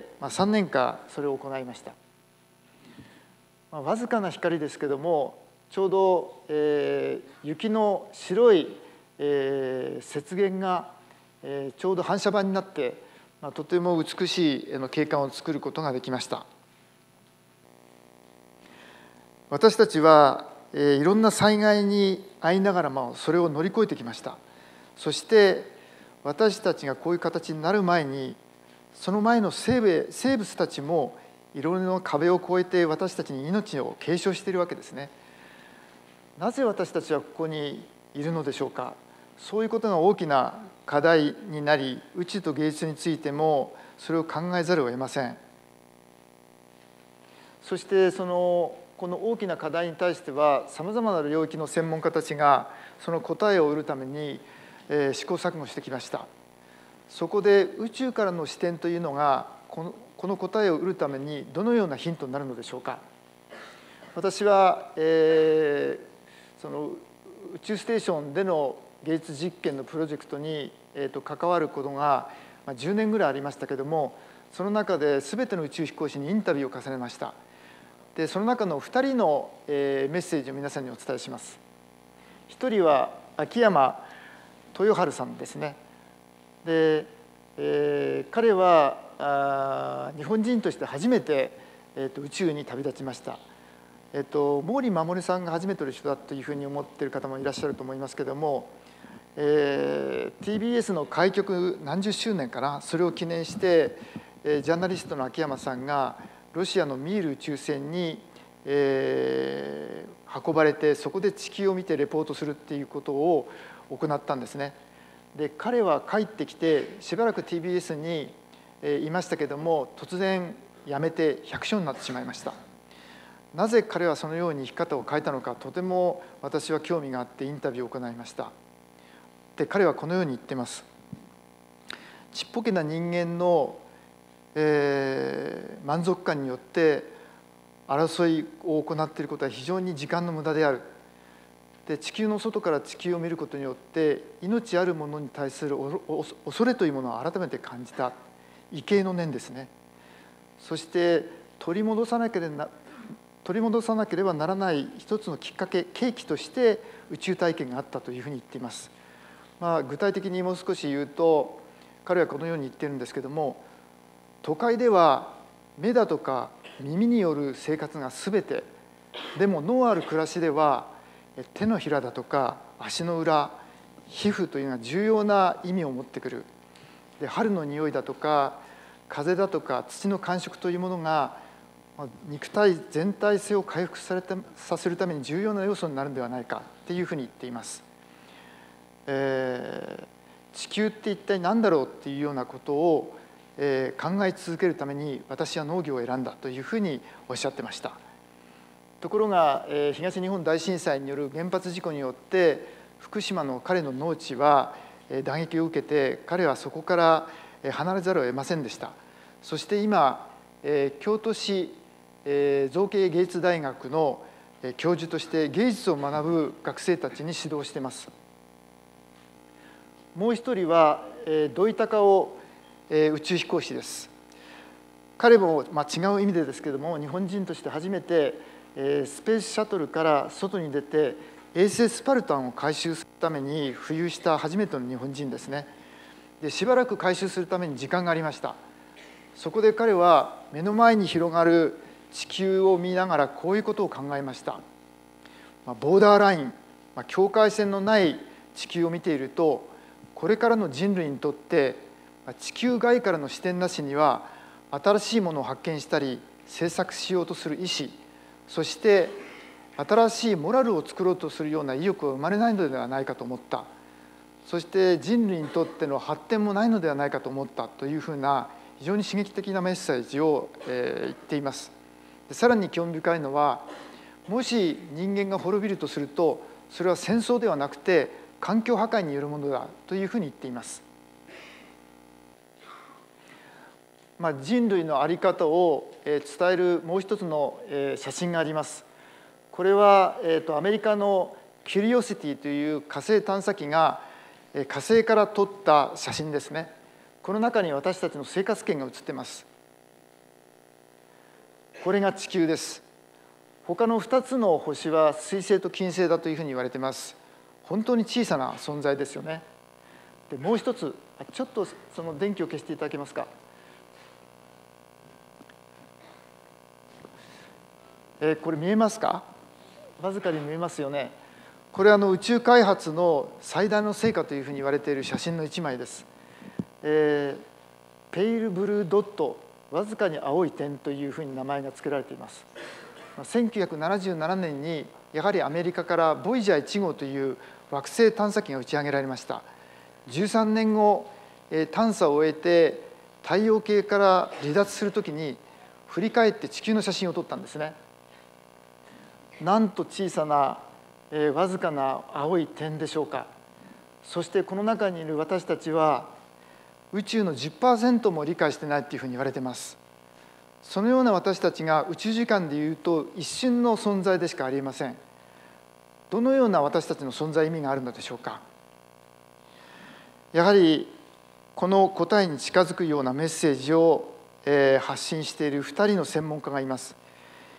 まあ、さんねんかんそれを行いました。まあ、わずかな光ですけども、ちょうど、えー、雪の白い、えー、雪原が、えー、ちょうど反射板になって、まあ、とても美しい景観を作ることができました。私たちは、えー、いろんな災害に遭いながらもそれを乗り越えてきました。そして私たちがこういう形になる前に、その前の生物、生物たちもいろいろな壁を越えて私たちに命を継承しているわけですね。なぜ私たちはここにいるのでしょうか。そういうことが大きな課題になり、宇宙と芸術についてもそれを考えざるを得ません。そしてそのこの大きな課題に対してはさまざまな領域の専門家たちがその答えを得るために、えー、試行錯誤してきました。そこで宇宙からの視点というのがこの、この答えを得るためにどのようなヒントになるのでしょうか。私は、えーその宇宙ステーションでの芸術実験のプロジェクトに、えー、と関わることがじゅうねんぐらいありましたけれども、その中で全ての宇宙飛行士にインタビューを重ねました。 でその中のふたりの、えー、メッセージを皆さんにお伝えします。ひとりは秋山豊治さんですね。で、えー、彼はあ日本人として初めて、えー、と宇宙に旅立ちました。えー、と毛利衛さんが初めての人だというふうに思っている方もいらっしゃると思いますけれども、えー、ティービーエス の開局何十周年かな、それを記念して、えー、ジャーナリストの秋山さんがロシアのミール宇宙船に、えー、運ばれて、そこで地球を見てレポートするっていうことを行ったんですね。で彼は帰ってきてしばらく ティービーエス にいましたけども、突然辞めて百姓になってしまいました。なぜ彼はそのように生き方を変えたのか、とても私は興味があってインタビューを行いました。で彼はこのように言っています。ちっぽけな人間のえー、満足感によって争いを行っていることは非常に時間の無駄である。で地球の外から地球を見ることによって命あるものに対する恐れというものを改めて感じた畏敬の念ですね。そして取り戻さなければ取り戻さなければならない一つのきっかけ、契機として宇宙体験があったというふうに言っています。まあ、具体的にもう少し言うと、彼はこのように言っているんですけども、都会では目だとか耳による生活が全てでも、脳ある暮らしでは手のひらだとか足の裏、皮膚というのが重要な意味を持ってくる。で春の匂いだとか風だとか土の感触というものが肉体全体性を回復されたさせるために重要な要素になるのではないかっていうふうに言っています。えー、地球って一体何だろうっていうようなことをえー、考え続けるために私は農業を選んだというふうにおっしゃってました。ところが、えー、東日本大震災による原発事故によって福島の彼の農地は、えー、打撃を受けて、彼はそこから離れざるを得ませんでした。そして今、えー、京都市、えー、造形芸術大学の教授として芸術を学ぶ学生たちに指導しています。もう一人は、えー、土井隆夫宇宙飛行士です。彼も、まあ、違う意味でですけれども、日本人として初めてスペースシャトルから外に出て衛星スパルタンを回収するために浮遊した初めての日本人ですね。でしばらく回収するために時間がありました。そこで彼は目の前に広がる地球を見ながらこういうことを考えました。まあ、ボーダーライン、まあ、境界線のない地球を見ていると、これからの人類にとって地球外からの視点なしには新しいものを発見したり制作しようとする意志、そして新しいモラルを作ろうとするような意欲は生まれないのではないかと思った。そして人類にとっての発展もないのではないかと思ったというふうな非常に刺激的なメッセージを、えー、言っています。でさらに興味深いのは、もし人間が滅びるとするとそれは戦争ではなくて環境破壊によるものだというふうに言っています。まあ、人類の在り方を伝えるもう一つの写真があります。これは、えー、とアメリカのキュリオシティという火星探査機が火星から撮った写真ですね。この中に私たちの生活圏が写っています。これが地球です。他のふたつの星は水星と金星だというふうに言われています。本当に小さな存在ですよね。でもう一つ、ちょっとその電気を消していただけますか。えー、これ見えますか？わずかに見えますよね。これはあの宇宙開発の最大の成果というふうに言われている写真の一枚です。えー、ペイルブルードット、わずかに青い点というふうに名前が付けられています。せんきゅうひゃくななじゅうななねんにやはりアメリカからボイジャーいち号という惑星探査機が打ち上げられました。じゅうさんねんご、探査を終えて太陽系から離脱するときに振り返って地球の写真を撮ったんですね。なんと小さな、えー、わずかな青い点でしょうか。そしてこの中にいる私たちは宇宙の じゅっパーセント も理解してないというふうに言われています。そのような私たちが宇宙時間でいうと一瞬の存在でしかありえません。どのような私たちの存在意味があるのでしょうか。やはりこの答えに近づくようなメッセージを、えー、発信しているふたりの専門家がいます。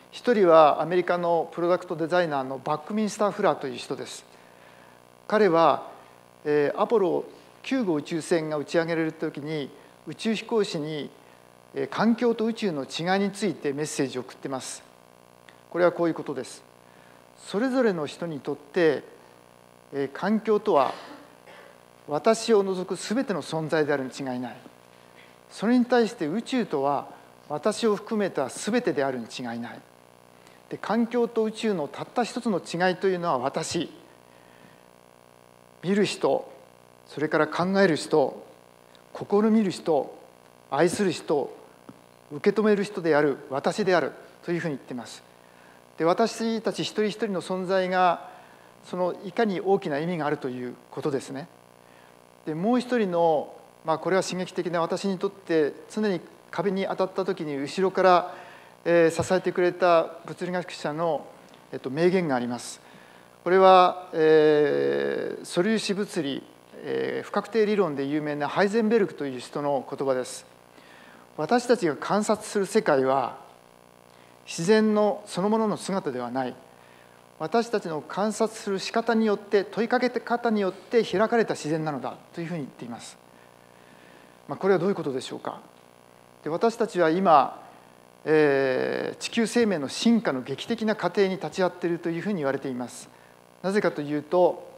一人はアメリカのプロダクトデザイナーのバックミンスター・フラーという人です。彼は、えー、アポロきゅう号宇宙船が打ち上げられるときに宇宙飛行士に、えー、環境と宇宙の違いについてメッセージを送っています。これはこういうことです。それぞれの人にとって、えー、環境とは私を除くすべての存在であるに違いない。それに対して宇宙とは私を含めたすべてであるに違いない。で、環境と宇宙のたった一つの違いというのは私、見る人、それから考える人、試みる人、愛する人、受け止める人である私であるというふうに言っています。で、私たち一人一人の存在がそのいかに大きな意味があるということですね。で、もう一人の、まあ、これは刺激的な私にとって常に壁に当たった時に後ろから、えー、支えてくれた物理学者の、えっと、名言があります。これは、えー、素粒子物理、えー、不確定理論で有名なハイゼンベルクという人の言葉です。私たちが観察する世界は自然のそのものの姿ではない。私たちの観察する仕方によって問いかけ方によって開かれた自然なのだというふうに言っています。まあ、これはどういうことでしょうか。で、私たちは今、えー、地球生命の進化の劇的な過程に立ち会っているというふうに言われています。なぜかというと、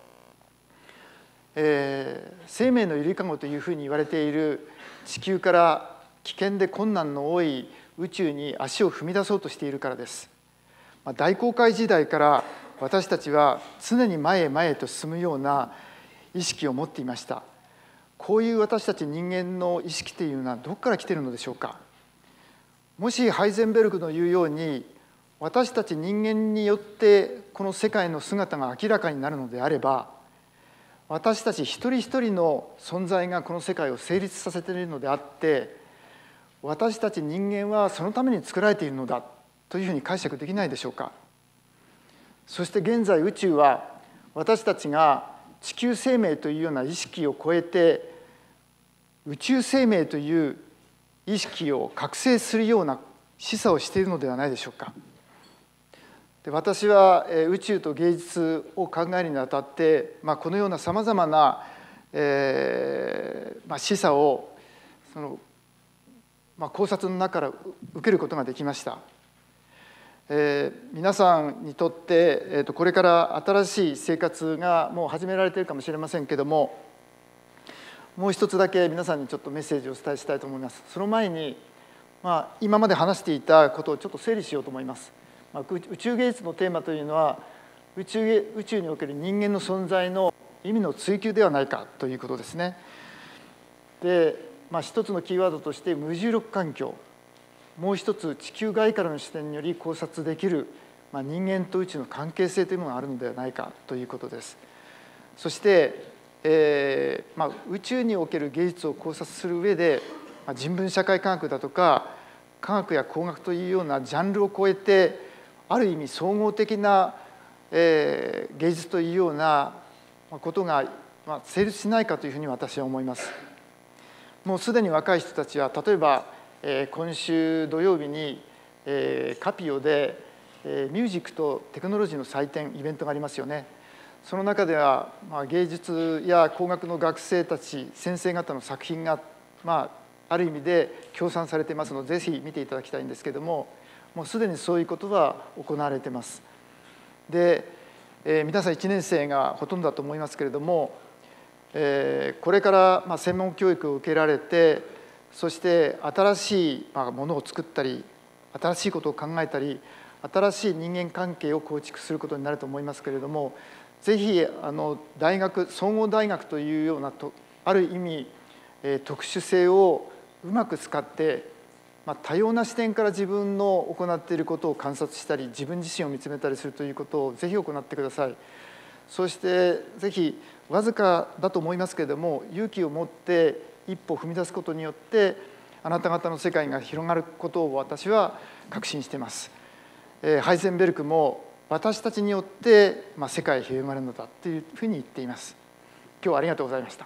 えー、生命のゆりかごというふうに言われている地球から危険で困難の多い宇宙に足を踏み出そうとしているからです。まあ、大航海時代から私たちは常に前へ前へと進むような意識を持っていました。こういう私たち人間の意識というのはどこから来ているのでしょうか。もしハイゼンベルクの言うように私たち人間によってこの世界の姿が明らかになるのであれば、私たち一人一人の存在がこの世界を成立させているのであって、私たち人間はそのために作られているのだというふうに解釈できないでしょうか。そして現在宇宙は私たちが地球生命というような意識を超えて宇宙生命という意識を覚醒するような示唆をしているのではないでしょうか。で、私は宇宙と芸術を考えるにあたって、まあ、このようなさまざまな、えーまあ、示唆をその、まあ、考察の中から受けることができました。えー、皆さんにとって、えー、とこれから新しい生活がもう始められているかもしれませんけども、もう一つだけ皆さんにちょっとメッセージをお伝えしたいと思います。その前に、まあ、今まで話していたことをちょっと整理しようと思います。まあ、宇宙芸術のテーマというのは宇宙、宇宙における人間の存在の意味の追求ではないかということですね。で、まあ、一つのキーワードとして無重力環境、もう一つ地球外からの視点により考察できる、まあ、人間と宇宙の関係性というものがあるのではないかということです。そして、えーまあ、宇宙における芸術を考察する上で、まあ、人文社会科学だとか科学や工学というようなジャンルを超えてある意味総合的な、えー、芸術というようなことが、まあ、成立しないかというふうに私は思います。もうすでに若い人たちは例えばえー、今週土曜日に、えー、カピオで、えー、ミュージックとテクノロジーの祭典イベントがありますよね。その中では、まあ、芸術や工学の学生たち先生方の作品が、まあ、ある意味で協賛されていますのでぜひ見ていただきたいんですけども、もうすでにそういうことは行われています。で、えー、皆さんいちねん生がほとんどだと思いますけれども、えー、これから、まあ、専門教育を受けられて、そして新しいものを作ったり新しいことを考えたり新しい人間関係を構築することになると思いますけれども、ぜひあの大学総合大学というようなとある意味、えー、特殊性をうまく使って、まあ、多様な視点から自分の行っていることを観察したり自分自身を見つめたりするということをぜひ行ってください。そしてぜひわずかだと思いますけれども勇気を持って一歩踏み出すことによってあなた方の世界が広がることを私は確信しています。えー、ハイゼンベルクも私たちによって、まあ、世界が広がるのだというふうに言っています。今日はありがとうございました。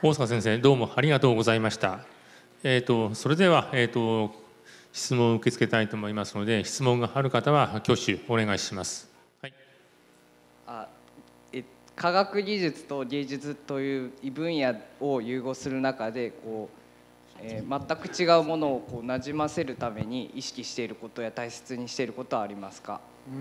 大坂先生、どうもありがとうございました。えーと、それでは、えーと、質問を受け付けたいと思いますので、質問がある方は挙手お願いします。はい、 あえ科学技術と芸術という異分野を融合する中でこう、えー、全く違うものをこうなじませるために意識していることや大切にしていることはありますか？ うん、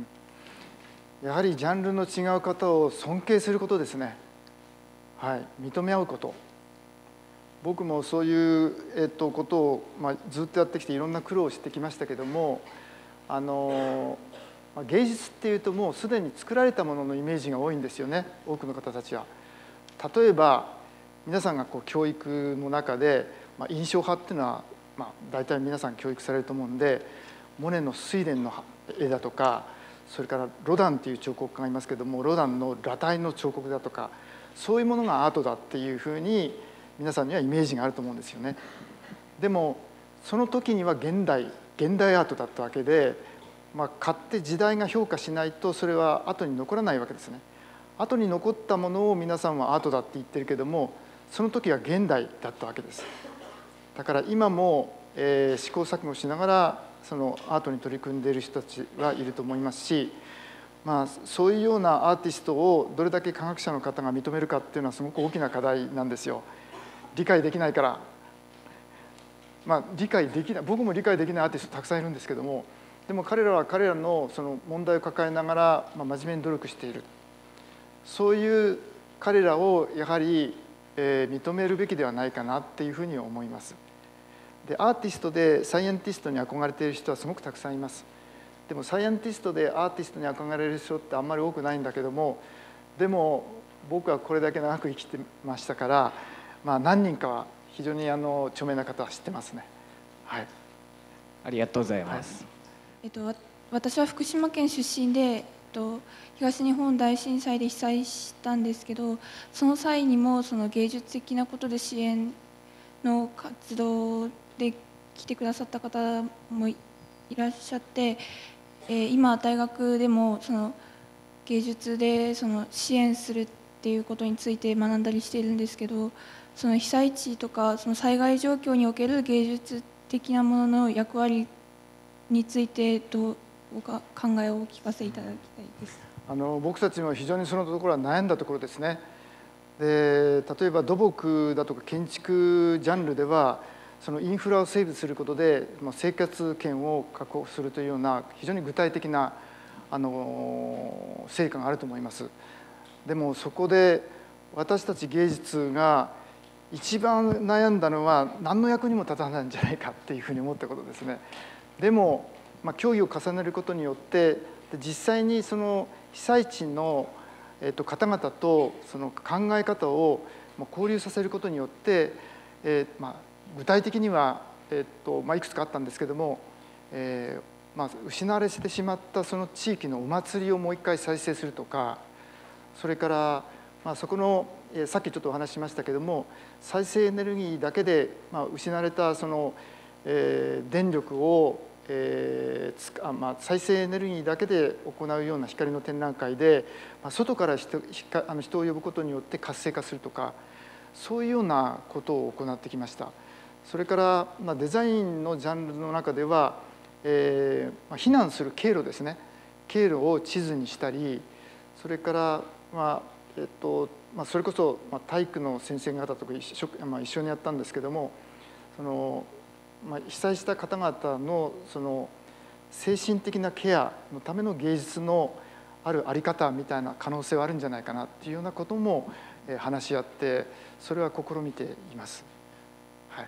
やはりジャンルの違う方を尊敬することですね。はい、認め合うこと。僕もそういう、えっと、ことを、まあ、ずっとやってきていろんな苦労をしてきましたけども、あの、まあ、芸術っていうともうすでに作られたもののイメージが多いんですよね、多くの方たちは。例えば皆さんがこう教育の中で、まあ、印象派っていうのは、まあ、大体皆さん教育されると思うんで、モネの睡蓮の絵だとか、それからロダンっていう彫刻家がいますけども、ロダンの裸体の彫刻だとか、そういうものがアートだっていうふうに皆さんにはイメージがあると思うんですよね。でもその時には現代現代アートだったわけで、まあ、買って時代が評価しないとそれは後に残らないわけですね。後に残ったものを皆さんはアートだって言ってるけども、その時は現代だったわけです。だから今も、えー、試行錯誤しながらそのアートに取り組んでいる人たちはいると思いますし、まあ、そういうようなアーティストをどれだけ科学者の方が認めるかっていうのはすごく大きな課題なんですよ。理解できないから、まあ、理解できない、僕も理解できないアーティストたくさんいるんですけども、でも彼らは彼らのその問題を抱えながら、まあ、真面目に努力している。そういう彼らをやはり、えー、認めるべきではないかなっていうふうに思います。で、アーティストでサイエンティストに憧れている人はすごくたくさんいます。でもサイエンティストでアーティストに憧れる人ってあんまり多くないんだけども、でも僕はこれだけ長く生きてましたから、まあ、何人かは非常にあの著名な方は知ってますね。はい。 ありがとうございます。はい、 えっと、私は福島県出身で、えっと、東日本大震災で被災したんですけど、その際にもその芸術的なことで支援の活動で来てくださった方もいらっしゃって、えー、今大学でもその芸術でその支援するっていうことについて学んだりしているんですけど、その被災地とかその災害状況における芸術的なものの役割についてどうか考えをお聞かせいただきたいです。 あの僕たちも非常にそのところは悩んだところですね。で、例えば土木だとか建築ジャンルではそのインフラを整備することで生活圏を確保するというような非常に具体的なあの成果があると思います。でもそこで私たち芸術が一番悩んだのは何の役にも立たないんじゃないかっていうふうに思ったことですね。でも、まあ、協議を重ねることによって実際にその被災地の、えっと、方々とその考え方を交流させることによって、えーまあ、具体的には、えっとまあ、いくつかあったんですけども、えーまあ、失われてしまったその地域のお祭りをもう一回再生するとか、それから、まあ、そこのさっきちょっとお話ししましたけども、再生エネルギーだけで、まあ、失われたその、えー、電力を、えーつかまあ、再生エネルギーだけで行うような光の展覧会で、まあ、外から 人, あの人を呼ぶことによって活性化するとか、そういうようなことを行ってきました。それから、まあ、デザインのジャンルの中では、えーまあ、避難する経路ですね、経路を地図にしたり、それから、まあえっとまあ、それこそ、まあ、体育の先生方とか一緒、まあ、一緒にやったんですけども、その、まあ、被災した方々のその精神的なケアのための芸術のある在り方みたいな可能性はあるんじゃないかなっていうようなことも話し合って、それは試みています。はい。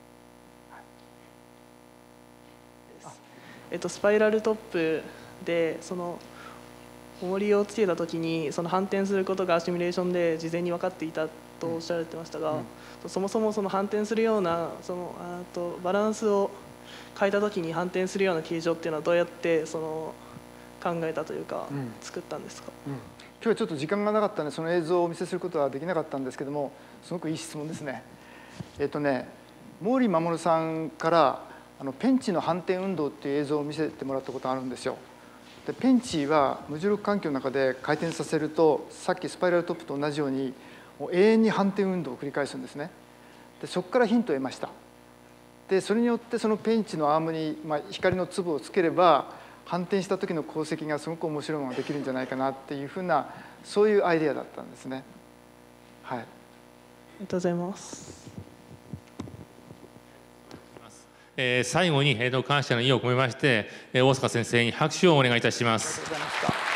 えっと、スパイラルトップでその重りをつけた時にその反転することがシミュレーションで事前に分かっていたとおっしゃられてましたが、うんうん、そもそもその反転するようなそのあとバランスを変えた時に反転するような形状っていうのはどうやってその考えたというか、うん、作ったんですか？うん、 今日はちょっと時間がなかったのでその映像をお見せすることはできなかったんですけども、すごくいい質問ですね。えっとね毛利衛さんからあのペンチの反転運動っていう映像を見せてもらったことがあるんですよ。でペンチは無重力環境の中で回転させると、さっきスパイラルトップと同じようにもう永遠に反転運動を繰り返すんですね。でそこからヒントを得ました。でそれによってそのペンチのアームに、まあ、光の粒をつければ反転した時の光石がすごく面白いものができるんじゃないかなっていうふうなそういうアイデアだったんですね。はい、ありがとうございます。 えー、最後に、えー、感謝の意を込めまして、大坂先生に拍手をお願いいたします。 がとうございました。